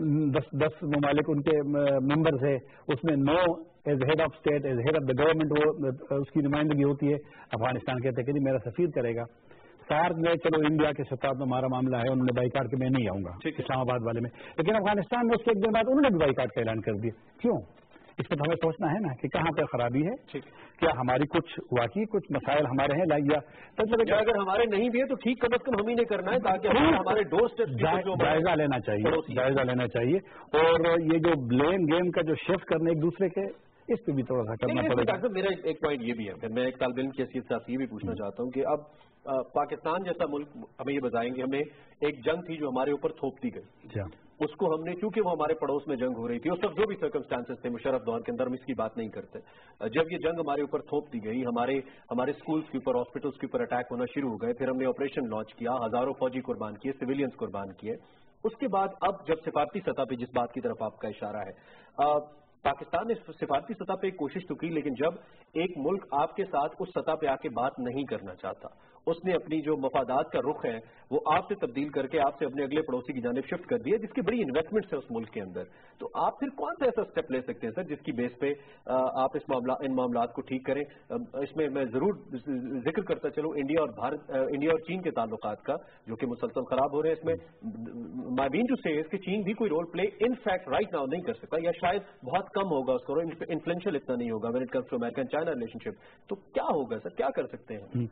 10 ممالک ان کے ممبرز ہیں, اس میں 9 as head of state, as head of the government وہ اس کی نمائندگی ہوتی ہے. افغانستان کہتے ہیں کہ نہیں میرا سفیر کرے گا. سارک میں چلو انڈیا کے سطح میں ہمارا معاملہ ہے, انہوں نے بائیکاٹ کہ میں نہیں آؤں گا اسلام آباد والے میں, لیکن افغانستان میں اس کے ایک دن بعد انہوں نے بھی بائیکاٹ کا اعلان کر دیا. کیوں؟ اس پہ ہمیں سوچنا ہے نا کہ کہاں پہ خرابی ہے, کیا ہماری واقعی کچھ مسائل ہمارے ہیں لائیا. اگر ہمارے نہیں بھی ہے تو ٹھیک کم از کم ہم ہی نے کرنا ہے تاکہ ہمارے دوست جائزہ لینا چاہیے. اور یہ جو بلیم گیم کا جو شفٹ کرنے ایک دوسرے کے, اس پہ بھی تھوڑا سا کرنا پڑے گا. میرا ایک پوائنٹ یہ بھی ہے, پھر میں ایک طالب علم کی حیثیت سے آپ یہ بھی پوچھنا چاہتا ہوں کہ اب پاکستان جیسا ملک ہمیں یہ بتائیں گے, ہمیں ایک جنگ تھی جو ہمارے اوپر تھوپ دی گئی, اس کو ہم نے چونکہ وہ ہمارے پڑوس میں جنگ ہو رہی تھی, اس وقت جو بھی سرکمسٹانسز تھے مشرف دور کے اندر ہم اس کی بات نہیں کرتے. جب یہ جنگ ہمارے اوپر تھوپ دی گئی, ہمارے اسکولس کے اوپر, ہاسپٹلس کے اوپر اٹیک ہونا شروع ہو گئے, پھر ہم نے آپریشن لانچ کیا, ہزاروں فوجی قربان کیے, سویلینز قربان کیے. اس کے بعد اب جب سفارتی سطح پہ جس بات کی طرف آپ کا اشارہ ہے, پاکستان نے سفارتی سطح پہ ایک کوشش تو کی, لیکن جب ایک ملک آپ کے ساتھ اس سطح پہ آ کے بات نہیں کرنا چاہتا, اس نے اپنی جو مفادات کا رخ ہے وہ آپ سے تبدیل کر کے آپ سے اپنے اگلے پڑوسی کی جانب شفٹ کر دیا, جس کی بڑی انویسٹمنٹس ہے اس ملک کے اندر, تو آپ پھر کون سا ایسا اسٹیپ لے سکتے ہیں سر جس کی بیس پہ آپ ان معاملات کو ٹھیک کریں؟ اس میں میں ضرور ذکر کرتا چلوں انڈیا اور چین کے تعلقات کا, جو کہ مسلسل خراب ہو رہے ہیں. اس میں مائی مین ٹو سے کہ چین بھی کوئی role play in fact right now نہیں کر سکتا, یا شاید بہت کم ہوگا, اس کو انفلوئنشل اتنا نہیں ہوگا when it comes to American China relationship. تو کیا ہوگا سر, کیا کر سکتے ہیں؟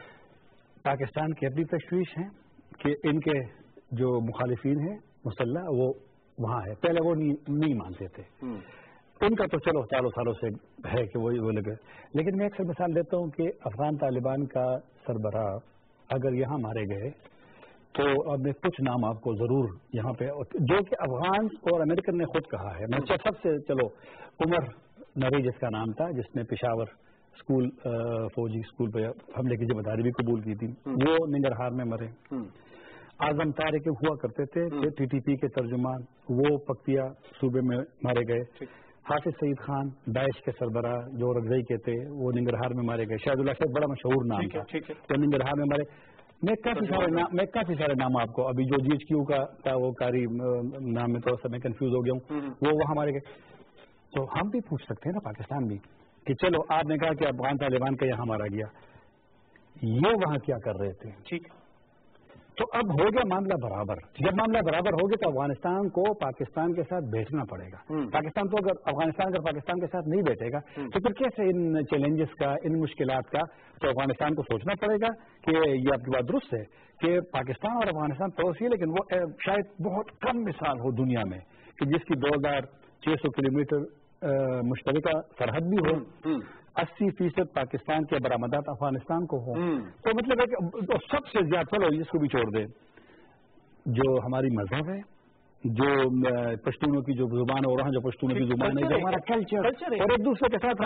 پاکستان کی اپنی تشویش ہے کہ ان کے جو مخالفین ہیں مسلح وہ وہاں ہے, پہلے وہ نہیں مانتے تھے, ان کا تو چلو سالوں سے ہے کہ وہ لگے. لیکن میں اکثر مثال دیتا ہوں کہ افغان طالبان کا سربراہ اگر یہاں مارے گئے تو اب میں کچھ نام آپ کو ضرور یہاں پہ, جو کہ افغان اور امریکن نے خود کہا ہے. میں سب سے چلو عمر نبی جس کا نام تھا, جس نے پشاور اسکول فوجی اسکول پہ حملے کی ذمہ داری بھی قبول کی تھی, وہ ننگرہار میں مرے. اعظم طارق ہوا کرتے تھے TTP کے ترجمان, وہ پکتیا صوبے میں مارے گئے. حافظ سعید خان داعش کے سربراہ جو رگزئی کے تھے وہ ننگرہار میں مارے گئے. شاہد اللہ صاحب بڑا مشہور نام تھا, وہ ننگرہار میں مارے. میں کافی سارے نام آپ کو, ابھی جو GHQ کا تھا وہ کاری نام میں تھوڑا سا میں کنفیوز ہو گیا ہوں, وہ وہاں مارے گئے. تو ہم بھی پوچھ سکتے ہیں نا پاکستان بھی کہ چلو آپ نے کہا کہ افغان طالبان کا یہاں مارا گیا, یہ وہاں کیا کر رہے تھے؟ ٹھیک, تو اب ہو گیا معاملہ برابر. جب معاملہ برابر ہو گیا تو افغانستان کو پاکستان کے ساتھ بیٹھنا پڑے گا. افغانستان اگر پاکستان کے ساتھ نہیں بیٹھے گا تو پھر کیسے ان چیلنجز کا, ان مشکلات کا, تو افغانستان کو سوچنا پڑے گا کہ یہ آپ کی بات درست ہے کہ پاکستان اور افغانستان پڑوسی ہے, لیکن وہ شاید بہت کم مثال ہو دنیا میں کہ جس کی 2600 کلومیٹر مشترکہ سرحد بھی ہو, 80% پاکستان کے برآمدات افغانستان کو ہوں. تو مطلب ہے کہ سب سے زیادہ, چلو اس کو بھی چھوڑ دیں, جو ہماری مذہب ہے, جو پشتونوں کی جو زبان ہے, اور جو پشتونوں کی زبان ہے, جو ہمارا کلچر اور ایک دوسرے کے ساتھ.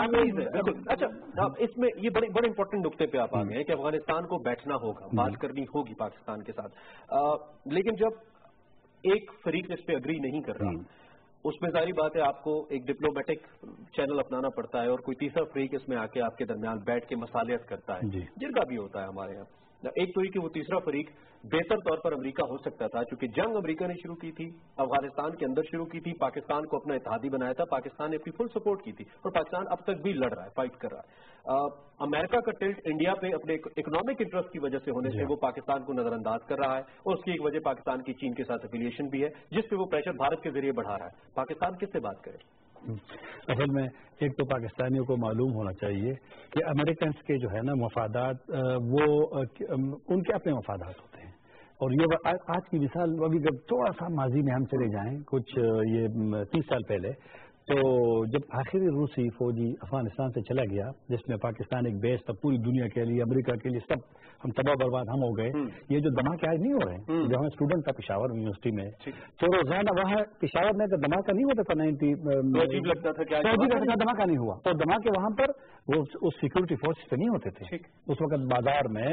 اچھا, اس میں یہ بڑے امپورٹنٹ نقطے پہ آپ آ گئے ہیں کہ افغانستان کو بیٹھنا ہوگا, بات کرنی ہوگی پاکستان کے ساتھ. لیکن جب ایک فریق اس پہ اگری نہیں کر رہا, اس میں ظاہری بات ہے آپ کو ایک ڈپلومیٹک چینل اپنانا پڑتا ہے اور کوئی تیسرا فریق اس میں آ کے آپ کے درمیان بیٹھ کے مصالحت کرتا ہے، جرگہ بھی ہوتا ہے ہمارے یہاں. ایک تو یہ کہ وہ تیسرا فریق بہتر طور پر امریکہ ہو سکتا تھا، چونکہ جنگ امریکہ نے شروع کی تھی، افغانستان کے اندر شروع کی تھی، پاکستان کو اپنا اتحادی بنایا تھا، پاکستان نے اپنی فل سپورٹ کی تھی اور پاکستان اب تک بھی لڑ رہا ہے، فائٹ کر رہا ہے. امریکہ کا ٹلٹ انڈیا پہ اپنے اکنامک انٹرسٹ کی وجہ سے ہونے سے وہ پاکستان کو نظر انداز کر رہا ہے، اور اس کی ایک وجہ پاکستان کی چین کے ساتھ افیلیشن بھی ہے جس پہ وہ پریشر بھارت کے ذریعے بڑھا رہا ہے. پاکستان کس سے بات کرے؟ اصل میں ایک تو پاکستانیوں کو معلوم ہونا چاہیے کہ امریکنس کے جو ہے نا مفادات وہ ان کے اپنے مفادات ہوتے ہیں، اور یہ آج کی مثال ابھی جب تھوڑا سا ماضی میں ہم چلے جائیں کچھ یہ 30 سال پہلے، تو جب آخری روسی فوجی افغانستان سے چلا گیا جس میں پاکستان ایک بیس تھا پوری دنیا کے لیے، امریکہ کے لیے، سب ہم تباہ برباد ہم ہو گئے. یہ جو دھماکے آج نہیں ہو رہے ہیں، جو ہمیں اسٹوڈنٹ تھا پشاور یونیورسٹی میں، تو روزانہ وہاں پشاور میں تو دھماکہ نہیں ہوتا تھا، عجیب لگتا تھا کہ دھماکہ نہیں ہوا، اور دھماکے وہاں پر وہ اس سیکورٹی فورس پہ نہیں ہوتے تھے اس وقت بازار میں،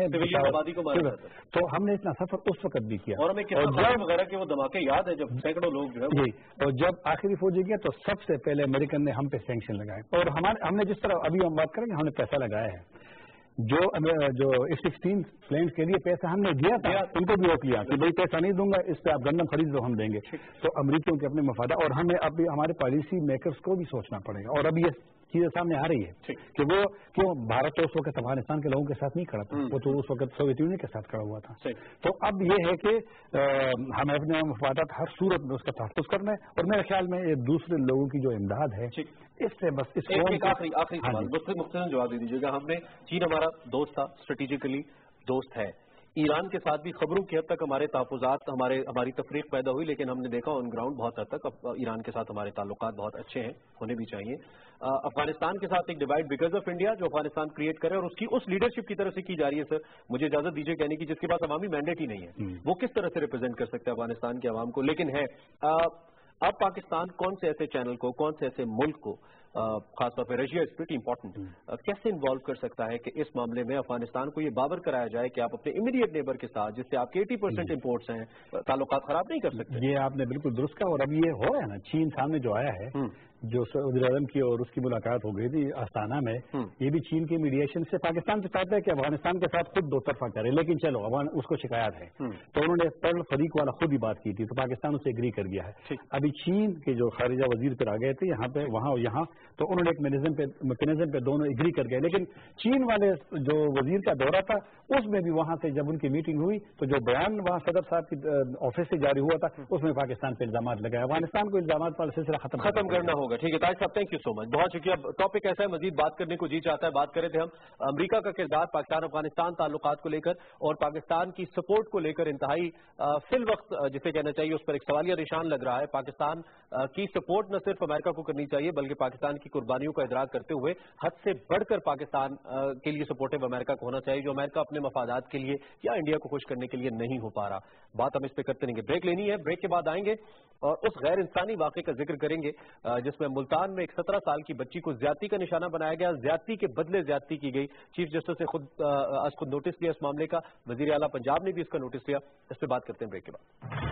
تو ہم نے اتنا سفر اس وقت بھی کیا، اور وغیرہ کے وہ دھماکے یاد ہے جب سینکڑوں لوگ جو ہے. اور جب آخری فوجی گیا تو سب سے پہلے امریکن نے ہم پہ سینکشن لگائے، اور ہم نے جس طرح ابھی ہم بات کریں گے ہم نے پیسہ لگایا ہے، جو F-16 پلینس کے لیے پیسہ ہم نے دیا تھا ان کو بھی روک لیا کہ بھائی پیسہ نہیں دوں گا، اس پہ آپ گندم خرید لو، ہم دیں گے. تو امریکیوں کے اپنے مفادات، اور ہمیں اب ہمارے پالیسی میکرز کو بھی سوچنا پڑے گا، اور اب یہ چیزیں سامنے آ رہی ہے کہ وہ کیوں بھارت تو اس وقت افغانستان کے لوگوں کے ساتھ نہیں کھڑا تھا، وہ تو اس وقت سوویت یونین کے ساتھ کھڑا ہوا تھا. تو اب یہ ہے کہ ہمیں اپنے مفادات ہر صورت میں اس کا تحفظ کرنا ہے، اور میرے خیال میں دوسرے لوگوں کی جو امداد ہے اس سے بس اس آخری سوال مختصراً جواب دے دیجیے گا. ہم نے چین ہمارا دوست تھا، اسٹریٹجیکلی دوست ہے، ایران کے ساتھ بھی خبروں کی حد تک ہمارے تحفظات ہماری تفریق پیدا ہوئی، لیکن ہم نے دیکھا آن گراؤنڈ بہت حد تک ایران کے ساتھ ہمارے تعلقات بہت اچھے ہیں، ہونے بھی چاہیے. افغانستان کے ساتھ ایک ڈیوائڈ بیکاز آف انڈیا جو افغانستان کریٹ کرے، اور اس کی اس لیڈرشپ کی طرف سے کی جا رہی ہے. سر مجھے اجازت دیجیے کہنے کی جس کے پاس عوامی مینڈیٹ ہی نہیں ہے، وہ کس طرح سے ریپرزینٹ کر سکتے ہیں افغانستان کے عوام کو. لیکن ہے اب پاکستان کون سے ایسے چینل کو، کون سے ایسے ملک کو، خاص طور پہ رشیا از پریٹی امپورٹنٹ، کیسے انوالو کر سکتا ہے کہ اس معاملے میں افغانستان کو یہ باور کرایا جائے کہ آپ اپنے امیڈیٹ نیبر کے ساتھ جس سے آپ کے 80% امپورٹس ہیں تعلقات خراب نہیں کر سکتے؟ یہ آپ نے بالکل درست کہا، اور اب یہ ہو رہا ہے نا، چین سامنے جو آیا ہے، جو وزیر اعظم کی اور اس کی ملاقات ہو گئی تھی آستانہ میں، یہ بھی چین کے میڈیشن سے پاکستان سے چاہتا ہے کہ افغانستان کے ساتھ خود دو طرفہ کرے، لیکن چلو اس کو شکایت ہے تو انہوں نے پہلے فریق والا خود ہی بات کی تھی، تو پاکستان اسے اگری کر گیا ہے. ابھی چین کے جو خارجہ وزیر پھر آ گئے تھے یہاں پہ، وہاں اور یہاں، تو انہوں نے ایک میکنزم پہ دونوں اگری کر گئے. لیکن چین والے جو وزیر کا دورہ تھا اس میں بھی وہاں سے جب ان کی میٹنگ ہوئی تو جو بیان وہاں صدر صاحب کی آفس سے جاری ہوا تھا اس میں پاکستان پہ الزامات لگائے. افغانستان کو الزامات پر سلسلہ ختم کرنا ہوگا. ٹھیک ہے طاہر صاحب، تھینک یو سو مچ، بہت شکریہ. ٹاپک ایسا ہے مزید بات کرنے کو جی چاہتا ہے. بات کرے تھے ہم امریکہ کا کردار پاکستان افغانستان تعلقات کو لے کر اور پاکستان کی سپورٹ کو لے کر انتہائی فی الوقت جسے کہنا چاہیے اس پر ایک سوالیہ نشان لگ رہا ہے. پاکستان کی سپورٹ نہ صرف امریکہ کو کرنی چاہیے بلکہ پاکستان کی قربانیوں کا ادراک کرتے ہوئے حد سے بڑھ کر پاکستان کے لیے سپورٹو امریکہ کو ہونا چاہیے، جو امریکہ اپنے مفادات کے لیے یا انڈیا کو خوش کرنے کے لیے نہیں ہو پا رہا. بات ہم اس پہ کرتے رہیں گے. بریک لینی ہے، بریک کے بعد آئیں گے اور اس غیر انسانی واقعے کا ذکر کریں گے جس میں ملتان میں ایک 17 سال کی بچی کو زیادتی کا نشانہ بنایا گیا، زیادتی کے بدلے زیادتی کی گئی. چیف جسٹس نے خود نوٹس لیا اس معاملے کا، وزیر اعلیٰ پنجاب نے بھی اس کا نوٹس لیا. اس پہ بات کرتے ہیں بریک کے بعد.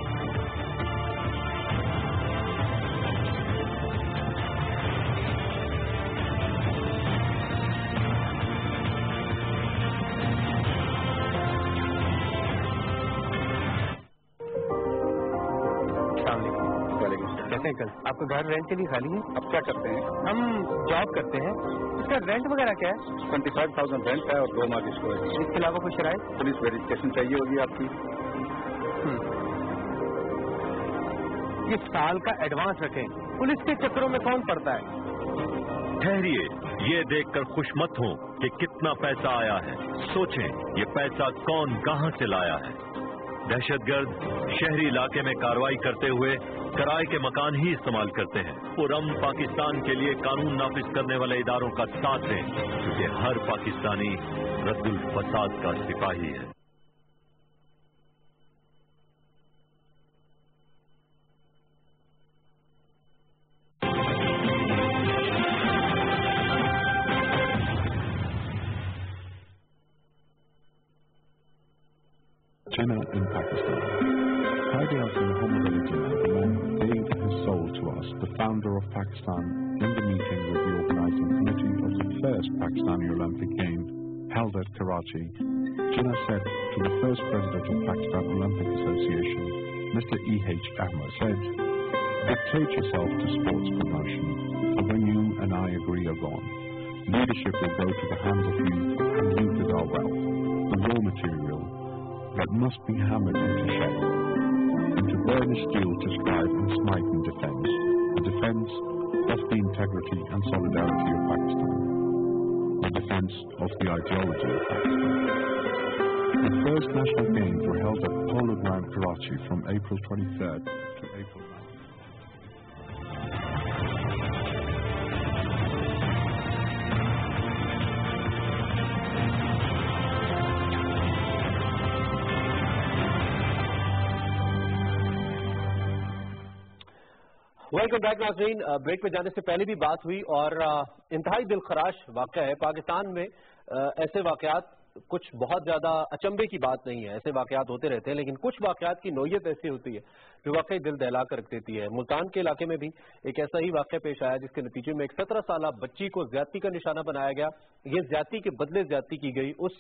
کل آپ کا گھر رینٹ کے لیے خالی ہے؟ اب کیا کرتے ہیں؟ ہم جاب کرتے ہیں. اس کا رینٹ وغیرہ کیا ہے؟ 25,000 رینٹ ہے اور 2 ماہ اس کو ہے. اس کے علاوہ کوئی شرائط؟ پولیس ویریفکیشن چاہیے ہوگی آپ کی. یہ سال کا ایڈوانس رکھیں، پولیس کے چکروں میں کون پڑتا ہے؟ ٹھہریے، یہ دیکھ کر خوش مت ہوں کہ کتنا پیسہ آیا ہے. سوچیں یہ پیسہ کون کہاں سے لایا ہے. دہشت گرد شہری علاقے میں کارروائی کرتے ہوئے کرائے کے مکان ہی استعمال کرتے ہیں. پرامن پاکستان کے لیے قانون نافذ کرنے والے اداروں کا ساتھ دیں کیونکہ ہر پاکستانی رد الفساد کا سپاہی ہے. Jinnah in Pakistan. Hiding out in the humble village in Avalon, gave his soul to us, the founder of Pakistan, in the meeting with the organising committee of the first Pakistani Olympic Games held at Karachi, Jinnah said to the first president of Pakistan Olympic Association, Mr. E.H. Ahmed, said, "Dictate yourself to sports promotion, for when you and I agree are gone, leadership will go to the hands of youth, and youth is our wealth, the raw material that must be hammered into shape, into burnished steel to strive and smite in defense. The defense of the integrity and solidarity of Pakistan. The defense of the ideology of Pakistan." The first national games were held at Polo Ground, Karachi from April 23rd to April 9th. Welcome back नाज़रीन। Break पे जाने से पहले भी बात हुई और इंतहाई दिलखराश वाक़या है। पाकिस्तान में ऐसे वाक़यात कुछ बहुत ज़्यादा अचंभे की बात नहीं है, ऐसे वाक़यात होते रहते हैं, लेकिन कुछ वाक़यात की नोयत ऐसी होती है जो वाकई दिल दहला कर रख देती है। मुल्तान के इलाके में भी एक ऐसा ही वाक़या पेश आया जिसके नतीजे में एक 17 साला बच्ची को ज्यादती का निशाना बनाया गया। ये ज्यादती के बदले ज्यादती की गई। उस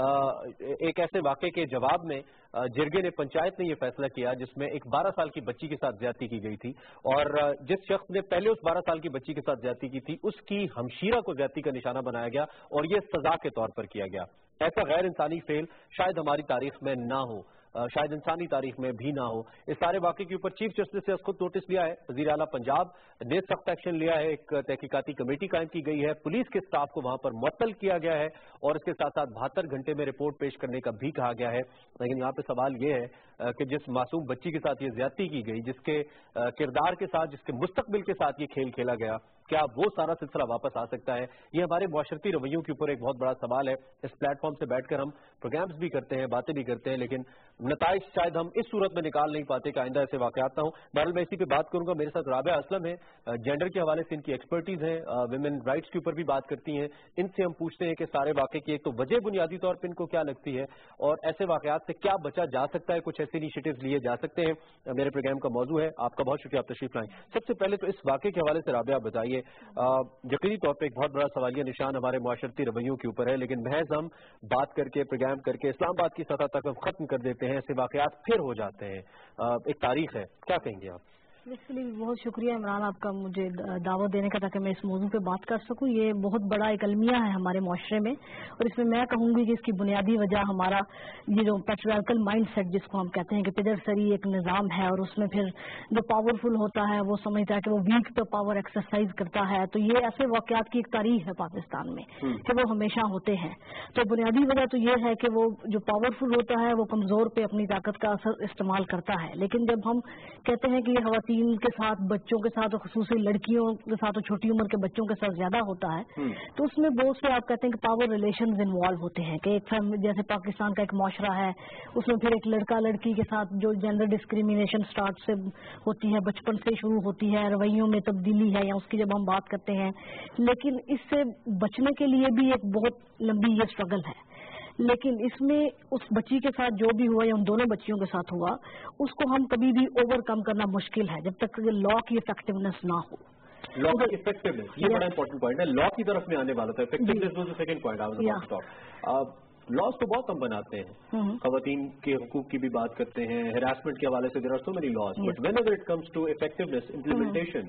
एक ऐसे वाक़े के जवाब में जिरगे ने पंचायत ने यह फैसला किया जिसमें एक 12 साल की बच्ची के साथ ज्यादती की गई थी और जिस शख्स ने पहले उस 12 साल की बच्ची के साथ ज्यादती की थी उसकी हमशीरा को ज्यादती का निशाना बनाया गया और ये सजा के तौर पर किया गया। ऐसा गैर इंसानी फेल शायद हमारी तारीख में ना हो, शायद इंसानी तारीख में भी ना हो। इस सारे वाक़े के ऊपर चीफ जस्टिस ने खुद नोटिस लिया है। वज़ीर आला पंजाब ने सख्त एक्शन लिया है। एक तहकीकाती कमेटी कायम की गई है। पुलिस के स्टाफ को वहां पर मुअत्तल किया गया है और इसके साथ साथ 72 घंटे में रिपोर्ट पेश करने का भी कहा गया है। लेकिन यहाँ पे सवाल ये है कि जिस मासूम बच्ची के साथ ये ज्यादती की गई, जिसके किरदार के साथ, जिसके मुस्तकबिल के साथ ये खेल खेला गया, क्या वो सारा सिलसिला वापस आ सकता है? ये हमारे मुआशरती रवैयों के ऊपर एक बहुत बड़ा सवाल है। इस प्लेटफॉर्म से बैठकर हम प्रोग्राम्स भी करते हैं, बातें भी करते हैं, लेकिन नताइज शायद हम इस सूरत में निकाल नहीं पाते कि आइंदा ऐसे वाक़यात ना हो। बहरहाल मैं इसी पे बात करूंगा। मेरे साथ राबिया असलम है, जेंडर के हवाले से इनकी एक्सपर्टीज है, विमेन राइट्स के ऊपर भी बात करती हैं। इनसे हम पूछते हैं कि सारे वाक़े की एक तो वजह बुनियादी तौर पर इनको क्या लगती है और ऐसे वाक़यात से क्या बचा जा सकता है, कुछ ऐसे इनिशिएटिव्स लिए जा सकते हैं। मेरे प्रोग्राम का मौजू है। आपका बहुत शुक्रिया, आप तशरीफ लाएं। सबसे पहले तो इस वाक़े के हवाले से राबिया बताइए, यकीनी तौर पे एक बहुत बड़ा सवालिया निशान हमारे मुआशरती रवैयों के ऊपर है, लेकिन महज हम बात करके, प्रोग्राम करके इस्लामाबाद की सतह तक हम खत्म कर देते हैं, ऐसे वाक़यात फिर हो जाते हैं। एक तारीख है, क्या कहेंगे आप? बेसिकली बहुत शुक्रिया इमरान आपका मुझे दावत देने का ताकि मैं इस मौजू पे बात कर सकूं। ये बहुत बड़ा एक अलमिया है हमारे माशरे में और इसमें मैं कहूँगी कि इसकी बुनियादी वजह हमारा ये जो पैट्रियार्कल माइंड सेट जिसको हम कहते हैं कि पिदरसरी एक निज़ाम है और उसमें फिर जो पावरफुल होता है वो समझता है कि वो वीक पे पावर एक्सरसाइज करता है। तो ये ऐसे वाक़यात की एक तारीख है पाकिस्तान में कि वो हमेशा होते हैं। तो बुनियादी वजह तो ये है कि वो जो पावरफुल होता है वो कमज़ोर पे अपनी ताकत का असर इस्तेमाल करता है। लेकिन जब हम कहते हैं कि ये खवातीन के साथ, बच्चों के साथ, खुसूसी लड़कियों के साथ और छोटी उम्र के बच्चों के साथ ज्यादा होता है, तो उसमें बहुत से आप कहते हैं कि पावर रिलेशंस इन्वॉल्व होते हैं कि एक जैसे पाकिस्तान का एक माशरा है उसमें फिर एक लड़का लड़की के साथ जो जेंडर डिस्क्रिमिनेशन स्टार्ट से होती है, बचपन से शुरू होती है, रवैयों में तब्दीली है या उसकी जब हम बात करते हैं। लेकिन इससे बचने के लिए भी एक बहुत लंबी ये स्ट्रगल है। लेकिन इसमें उस बच्ची के साथ जो भी हुआ या उन दोनों बच्चियों के साथ हुआ उसको हम कभी भी ओवरकम करना मुश्किल है जब तक लॉ की इफेक्टिवनेस ना हो। लॉ की इफेक्टिवनेस, ये बड़ा इंपॉर्टेंट पॉइंट है। लॉ की तरफ में आने वाला था। Effectiveness was the second point I was about to talk. Laws तो बहुत हम बनाते हैं, खवातीन के हुकूक की भी बात करते हैं, हैरासमेंट के हवाले से there are so many laws, but whenever it comes to effectiveness, implementation,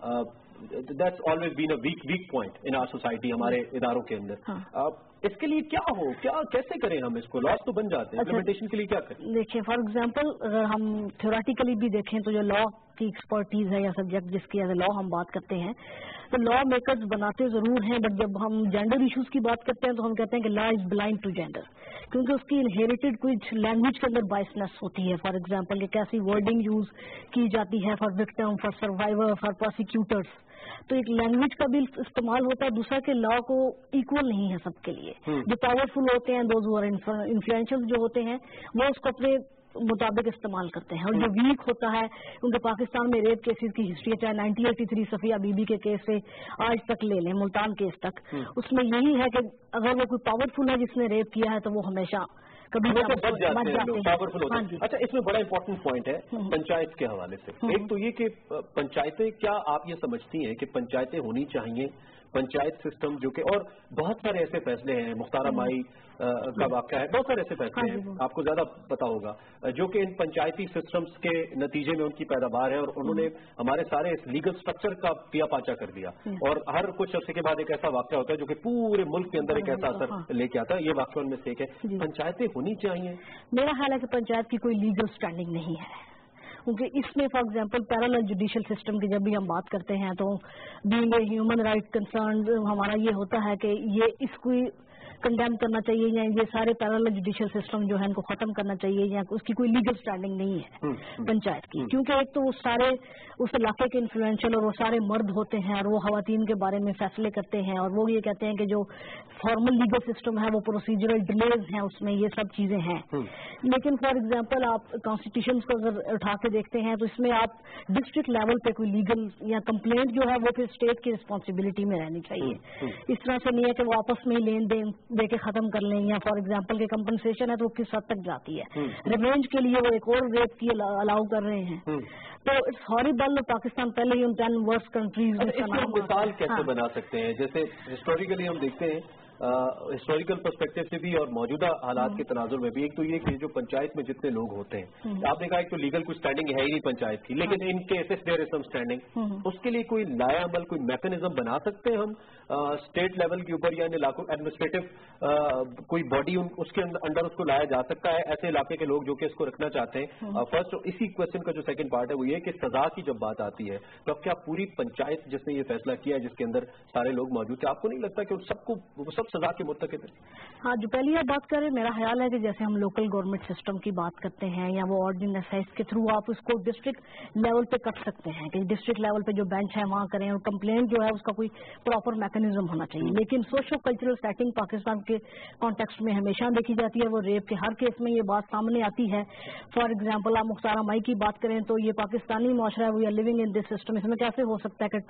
that's always been a weak point in our society, हमारे इदारों के अंदर। इसके लिए क्या हो, कैसे करें हम इसको? लॉज तो बन जाते हैं, इम्प्लीमेंटेशन के लिए क्या करें? देखिए, फॉर एग्जांपल अगर हम थ्योरेटिकली भी देखें तो जो लॉ की एक्सपर्टीज है या सब्जेक्ट जिसकी एज ए लॉ हम बात करते हैं तो लॉ मेकर्स बनाते जरूर हैं, बट जब हम जेंडर इश्यूज की बात करते हैं तो हम कहते हैं कि law is blind to gender, क्योंकि उसकी इनहेरिटेड कुछ लैंग्वेज के अंदर बायसनेस होती है। फॉर एग्जांपल कि कैसी वर्डिंग यूज की जाती है for victim, for survivor, for prosecutors, तो एक लैंग्वेज का भी इस्तेमाल होता है। दूसरा के लॉ को इक्वल नहीं है सबके लिए। जो पावरफुल होते हैं, दोज हु आर इन्फ्लुएंशियल जो होते हैं, वो उसको अपने मुताबिक इस्तेमाल करते हैं, और जो वीक होता है उनके पाकिस्तान में रेप केसेस की हिस्ट्री है, चाहे 1983 सफिया बीबी के केस से आज तक ले लें, मुल्तान केस तक, उसमें यही है कि अगर वो कोई पावरफुल है जिसने रेप किया है तो वो हमेशा कभी बच जाते हैं, पावरफुल होते हाँ हैं। अच्छा, इसमें बड़ा इंपॉर्टेंट पॉइंट है पंचायत के हवाले से। एक तो ये कि पंचायतें, क्या आप ये समझती हैं कि पंचायतें होनी चाहिए, पंचायत सिस्टम जो कि, और बहुत सारे ऐसे फैसले हैं, मुख्तारा माई का वाक़या है, बहुत सारे ऐसे फैसले हैं, आपको ज्यादा पता होगा, जो कि इन पंचायती सिस्टम्स के नतीजे में उनकी पैदावार है, और उन्होंने हमारे सारे इस लीगल स्ट्रक्चर का पिया पाचा कर दिया, और हर कुछ अर्से के बाद एक ऐसा वाक़या होता है जो कि पूरे मुल्क के अंदर एक ऐसा असर लेके आता है। ये वाक़या उनमें से एक है। पंचायतें होनी चाहिए। मेरा ख्याल है कि पंचायत की कोई लीगल स्टैंडिंग नहीं है, क्योंकि इसमें for example parallel judicial system की जब भी हम बात करते हैं तो being a human right concern हमारा ये होता है कि ये इसको कंडेम करना चाहिए, या ये सारे पैरेलल जुडिशियल सिस्टम जो है इनको खत्म करना चाहिए, या उसकी कोई लीगल स्टैंडिंग नहीं है पंचायत की। क्योंकि एक तो वो सारे उस इलाके के इन्फ्लुएंशियल और वो सारे मर्द होते हैं और वो खवातीन के बारे में फैसले करते हैं, और वो ये कहते हैं कि जो फॉर्मल लीगल सिस्टम है वो प्रोसीजरल डिलेज हैं उसमें, ये सब चीजें हैं। लेकिन फॉर एग्जाम्पल आप कॉन्स्टिट्यूशन को अगर उठा के देखते हैं तो इसमें आप डिस्ट्रिक्ट लेवल पे कोई लीगल या कंप्लेंट जो है वो फिर स्टेट की रिस्पॉन्सिबिलिटी में रहनी चाहिए। इस तरह से नहीं है कि वो आपस में ही लेन देन देके खत्म कर लें, या फॉर एग्जांपल के कंपनसेशन है तो वो किस हद तक जाती है, रिवेंज के लिए वो एक और रेप की अलाउ कर रहे हैं। तो इट्स हॉरिबल। पाकिस्तान पहले ही उन 10 वर्स्ट कंट्रीज में मिसाल कैसे बना सकते हैं? जैसे हिस्टोरिकली हम देखते हैं, हिस्टोरिकल पर्सपेक्टिव से भी और मौजूदा हालात के तनाजुर में भी, एक तो ये कि जो पंचायत में जितने लोग होते हैं, आपने कहा एक तो लीगल कोई स्टैंडिंग है ही नहीं पंचायत की, लेकिन इन cases there is some standing, उसके लिए कोई लाया अमल, कोई मैकेनिज्म बना सकते हैं हम स्टेट लेवल के ऊपर, या इन इलाकों एडमिनिस्ट्रेटिव कोई बॉडी उसके अंदर उसको लाया जा सकता है, ऐसे इलाके के लोग जो कि इसको रखना चाहते हैं। फर्स्ट, इसी क्वेश्चन का जो सेकंड पार्ट है वो ये कि सजा की जब बात आती है तो अब क्या पूरी पंचायत जिसने ये फैसला किया है, जिसके अंदर सारे लोग मौजूद थे, आपको नहीं लगता कि उन सबको सब सजा के मुर्तकिब है? हाँ, जो पहली आप बात करें, मेरा ख्याल है कि जैसे हम लोकल गवर्नमेंट सिस्टम की बात करते हैं या वो ऑर्डिनेंस है, इसके थ्रू आप उसको डिस्ट्रिक्ट लेवल पे कर सकते हैं कि डिस्ट्रिक्ट लेवल पे जो बेंच है वहाँ करें, और कंप्लेंट जो है उसका कोई प्रॉपर मैकेनिज्म होना चाहिए। लेकिन सोशो कल्चरल सेटिंग पाकिस्तान के कॉन्टेक्स्ट में हमेशा देखी जाती है, वो रेप के हर केस में ये बात सामने आती है। फॉर एग्जाम्पल आप मुख्तारा माई की बात करें तो ये पाकिस्तानी मुआशरा है, we are living in this system, इसमें कैसे हो सकता है कि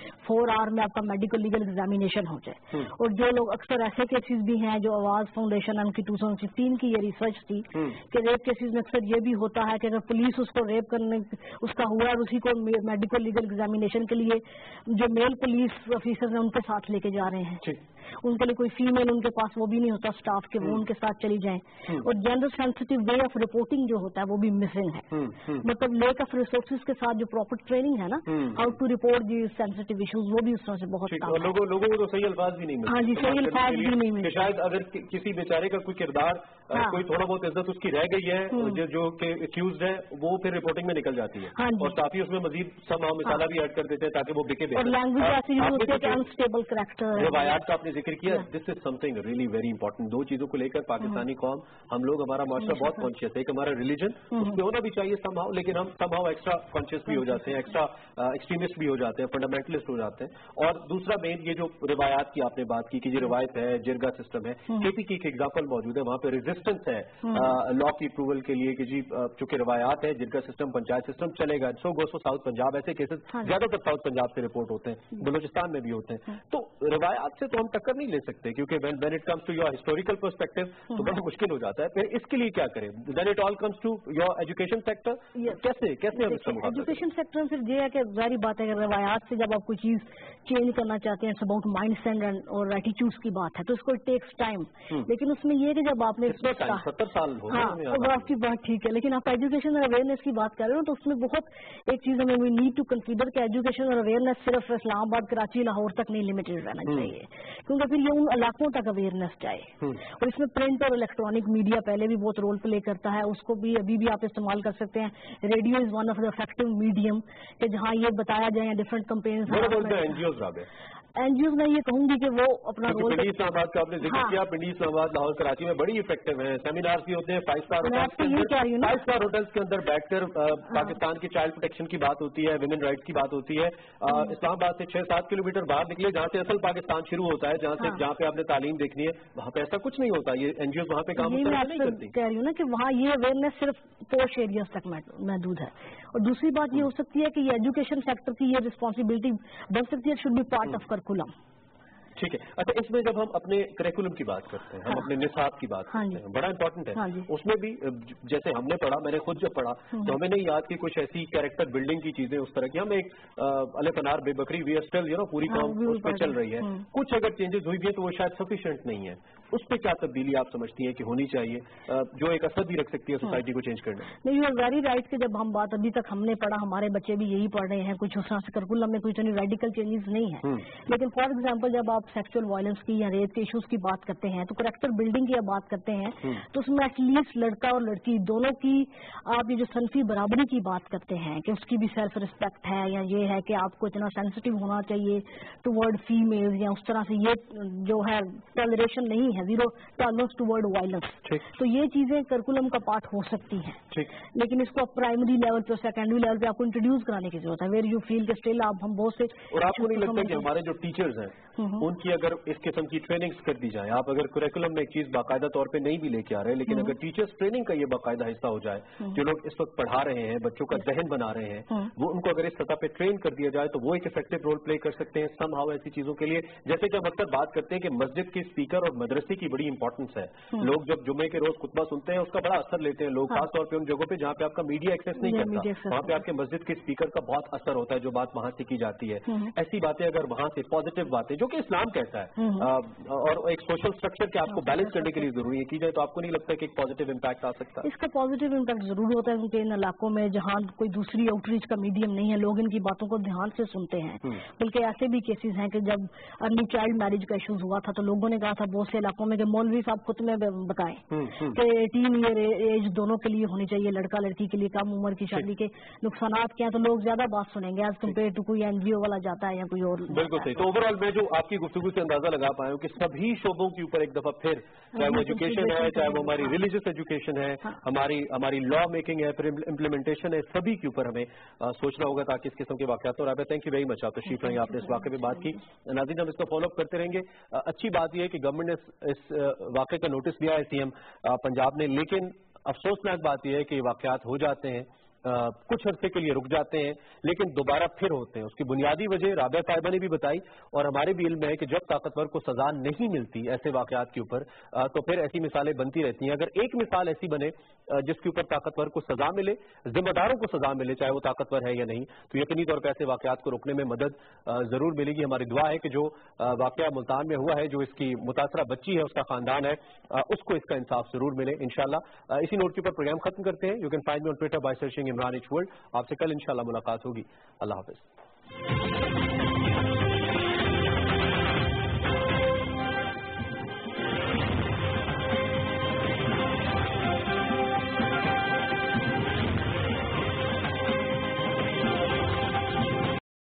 24 आवर में आपका मेडिकल लीगल एग्जामिनेशन हो जाए। और जो लोग अक्सर ऐसे केसेस भी हैं, जो आवाज फाउंडेशन उनकी 2016 की ये रिसर्च थी कि रेप केसेस में अक्सर ये भी होता है कि अगर पुलिस उसको रेप करने उसका हुआ और उसी को मेडिकल लीगल एग्जामिनेशन के लिए जो मेल पुलिस ऑफिसर हैं उनके साथ लेके जा रहे हैं, उनके लिए कोई फीमेल उनके पास वो भी नहीं होता स्टाफ के, वो उनके साथ चली जाएं, और gender sensitive way of reporting जो होता है वो भी मिसिंग है। मतलब लेक ऑफ रिसोर्सेज के साथ जो प्रॉपर ट्रेनिंग है ना, how to report the sensitive issues, वो भी उस तरह से बहुत कम है। लोगों को तो सही अल्फाज भी नहीं मिलते। हाँ जी, सही अल्फाज भी नहीं मिलते। शायद अगर किसी बेचारे का कोई किरदार, कोई थोड़ा बहुत इज्जत उसकी रह गई है, जो कि एक्यूज्ड है, वो फिर रिपोर्टिंग में निकल जाती है, और काफी उसमें मजीद समाव मिसाला भी ऐड कर देते हैं ताकि वो बिके। और लैंग्वेज ऐसी यूज होती है कि अनस्टेबल करैक्टर। रवायात का आपने जिक्र किया, this is something really very important. दो चीजों को लेकर पाकिस्तानी कौम, हम लोग, हमारा माशरा बहुत कॉन्शियस है। एक हमारा रिलीजन, उसमें होना भी चाहिए समहाउ, लेकिन हम समहाउ एक्स्ट्रा कॉन्शियस भी हो जाते हैं, एक्स्ट्रा एक्सट्रीमिस्ट भी हो जाते हैं, फंडामेंटलिस्ट हो जाते हैं। और दूसरा मेन ये जो रिवायात की आपने बात की कि जो रिवायत है, जिरगा सिस्टम है, केपी की एक एग्जाम्पल मौजूद है, वहाँ पे रेजिस्टेंस है लॉ की अप्रूवल के लिए कि जी चूंकि रिवायात है, जिरगा सिस्टम, पंचायत सिस्टम चलेगा। So goes to south Punjab, ऐसे केसेस ज्यादातर साउथ पंजाब से रिपोर्ट होते हैं, बलूचिस्तान में भी होते हैं। तो रिवायात से तो हम टक्कर नहीं ले सकते, क्योंकि when it comes to your historical perspective तो बड़ा मुश्किल हो जाता है। फिर इसके लिए क्या करें? Then it all comes to your education sector, कैसे हम इसका मुकाबला? एजुकेशन सेक्टर सिर्फ ये है कि जारी बात है, रिवायात से जब आप कोई चीज चेंज करना चाहते हैं, अबाउट माइंड सेट और एटीट्यूड्स की बात है, तो इसको टेक्स टाइम। लेकिन उसमें ये कि जब आपने 70 साल हो गए, हाँ, तो आपकी बात ठीक है, लेकिन आप एजुकेशन और अवेयरनेस की बात कर रहे हो तो उसमें बहुत एक चीज हमें वी नीड टू कंसीडर कि एजुकेशन और अवेयरनेस सिर्फ इस्लामाबाद, कराची, लाहौर तक नहीं लिमिटेड रहना चाहिए, क्योंकि फिर ये उन इलाकों तक अवेयरनेस जाए। और इसमें प्रिंट और इलेक्ट्रॉनिक मीडिया पहले भी बहुत रोल प्ले करता है, उसको भी अभी भी आप इस्तेमाल कर सकते हैं। Radio is one of the effective medium कि जहाँ ये बताया जाए डिफरेंट कंपेन्स। एनजीओ में ये कहूंगी कि वो अपना रोल, पिंडी इस्लामाबाद का आपने जिक्र किया, पिंडी इस्लामाबाद, लाहौर, कराची में बड़ी इफेक्टिव है, सेमिनार्स भी होते हैं, 5 स्टार होटल्स के अंदर बैठकर पाकिस्तान की चाइल्ड प्रोटेक्शन की बात होती है, वुमेन राइट्स की बात होती है। इस्लामाबाद से 6-7 किलोमीटर बाहर निकले, जहाँ से असल पाकिस्तान शुरू होता है, जहाँ पे आपने तालीम देखनी है, वहाँ पे ऐसा कुछ नहीं होता। ये एनजीओ वहाँ पे काम नहीं करती। कह रही हूँ ना कि वहाँ ये अवेयरनेस सिर्फ पोश एरियाज तक महदूद है। और दूसरी बात ये हो सकती है कि ये एजुकेशन सेक्टर की ये रिस्पॉन्सिबिलिटी बन सकती है, should be part of curriculum, ٹھیک ہے. اچھا, اس میں جب ہم اپنے کریکولم کی بات کرتے ہیں, ہم اپنے نصاب کی بات کرتے ہیں, بڑا امپورٹنٹ ہے. اس میں بھی جیسے ہم نے پڑھا, میں نے خود جب پڑھا تو ہمیں نہیں یاد کہ کچھ ایسی کیریکٹر بلڈنگ کی چیزیں اس طرح کی, ہم ایک الف انار بے بکری وی آر اسٹل پوری قوم اس پہ چل رہی ہے. کچھ اگر چینجز ہوئی بھی ہیں تو وہ شاید سفیشینٹ نہیں ہے. اس پہ کیا تبدیلی آپ سمجھتی ہیں کہ ہونی چاہیے جو ایک اثر بھی رکھ سکتی ہے سوسائٹی کو چینج کرنے میں؟ نہیں, یو آر ویری رائٹ کہ جب ہم بات ابھی تک ہم نے پڑھا, ہمارے بچے بھی یہی پڑھ رہے ہیں, کچھ اس طرح سے کریکولم میں کوئی اتنی ریڈیکل چینجز نہیں ہے. لیکن فار ایگزامپل جب آپ سیکچوئل وائلنس کی یا ریپ کے ایشوز کی بات کرتے ہیں تو کریکٹر بلڈنگ کی بات کرتے ہیں تو اس میں ایٹ لیسٹ لڑکا اور لڑکی دونوں کی آپ یہ جو صنفی برابری کی بات کرتے ہیں کہ اس کی بھی سیلف رسپیکٹ ہے, یا یہ ہے کہ آپ کو اتنا سینسٹیو ہونا چاہیے ٹو ورڈ فیمیل, یا اس طرح سے یہ جو ہے ٹالریشن نہیں ہے, zero tolerance toward violence. تو یہ چیزیں کریکولم کا پارٹ ہو سکتی ہیں, لیکن اس کو پرائمری لیول پہ سیکنڈری لیول پہ آپ کو انٹروڈیوس کرانے کی ضرورت ہے, ویئر یو فیل کہ اسٹل آپ ہم بہت سے. اور آپ کو نہیں لگتا کہ ہمارے جو ٹیچرز ہیں ان کی اگر اس قسم کی ٹریننگز کر دی جائیں, آپ اگر کریکولم میں ایک چیز باقاعدہ طور پہ نہیں بھی لے کے آ رہے لیکن اگر ٹیچرز ٹریننگ کا یہ باقاعدہ حصہ ہو جائے, جو لوگ اس وقت پڑھا رہے ہیں, بچوں کا ذہن بنا رہے ہیں, وہ ان کو اگر اس سطح پہ ٹرین کر دیا جائے تو وہ ایک افیکٹو رول پلے کر سکتے ہیں سم ہاؤ ایسی چیزوں کے لیے. جیسے کہ ہم اکثر بات کرتے ہیں کہ مسجد کے اسپیکر اور مدرسے کی بڑی امپورٹنس ہے. لوگ جب جمعے کے روز خطبہ سنتے ہیں اس کا بڑا اثر لیتے ہیں لوگ, خاص طور پہ ان جگہوں پہ جہاں پہ آپ کا میڈیا ایکسیس نہیں کرتا, وہاں پہ آپ کے مسجد کے اسپیکر کا بہت اثر ہوتا ہے جو بات وہاں سے کی جاتی ہے. ایسی باتیں اگر وہاں سے پازیٹیو باتیں جو کہ اسلام کہتا ہے اور ایک سوشل اسٹرکچر کے آپ کو بیلنس کرنے کے لیے ضروری ہے کی جائے تو آپ کو نہیں لگتا کہ ایک پازیٹیو امپیکٹ آ سکتا ہے؟ اس کا پازیٹیو امپیکٹ ضرور ہوتا ہے کیونکہ ان علاقوں میں جہاں کوئی دوسری آؤٹ ریچ کا میڈیم نہیں ہے لوگ ان کی باتوں کو دھیان سے سنتے ہیں. بلکہ ایسے بھی کیسز ہیں کہ جب ارلی چائلڈ میرج کا ایشوز ہوا تھا تو لوگوں نے کہا تھا بہت سے علاقوں میں کہ مولوی صاحب خطبے میں بتائیں کہ 18 ایئر ایج دونوں کے لیے ہونی چاہیے, لڑکا لڑکی کے لیے کم عمر کی شادی کے نقصانات کیا ہیں, تو لوگ زیادہ بات سنیں گے ایز کمپیئر ٹو کوئی NGO والا جاتا ہے یا کوئی اور. بالکل صحیح. تو اوور آل میں جو آپ کی گفتگو سے اندازہ لگا پایا ہوں کہ سبھی شعبوں کے اوپر ایک دفعہ پھر, چاہے وہ ایجوکیشن ہے, چاہے وہ ہماری ریلیجیس ایجوکیشن ہے, ہماری لا میکنگ ہے, پھر امپلیمنٹیشن ہے, سبھی کے اوپر ہمیں سوچنا ہوگا تاکہ اس قسم کے واقعات. اور تھینک یو ویری مچ, آپ تشریف رہیں, آپ نے اس واقعے پہ بات کی. ناظرین ہم اس کو فالو اپ کرتے رہیں گے. اچھی بات یہ ہے کہ گورنمنٹ نے اس واقعے کا نوٹس دیا ہے CM پنجاب نے, لیکن افسوسناک بات یہ ہے کہ واقعات ہو جاتے ہیں, کچھ عرصے کے لیے رک جاتے ہیں لیکن دوبارہ پھر ہوتے ہیں. اس کی بنیادی وجہ رابعہ صاحبہ نے بھی بتائی اور ہمارے بھی علم ہے کہ جب طاقتور کو سزا نہیں ملتی ایسے واقعات کے اوپر تو پھر ایسی مثالیں بنتی رہتی ہیں. اگر ایک مثال ایسی بنے جس کے اوپر طاقتور کو سزا ملے, ذمہ داروں کو سزا ملے, چاہے وہ طاقتور ہے یا نہیں, تو یقینی طور پر ایسے واقعات کو روکنے میں مدد ضرور ملے گی. ہماری دعا ہے کہ جو واقعہ ملتان میں ہوا ہے, جو اس کی متاثرہ بچی ہے, اس کا خاندان ہے, اس کو اس کا انصاف ضرور ملے انشاءاللہ. اسی نوٹ کے اوپر پروگرام ختم کرتے ہیں. You can find me on Twitter by searching Imran H world. آپ سے کل انشاءاللہ ملاقات ہوگی. اللہ حافظ.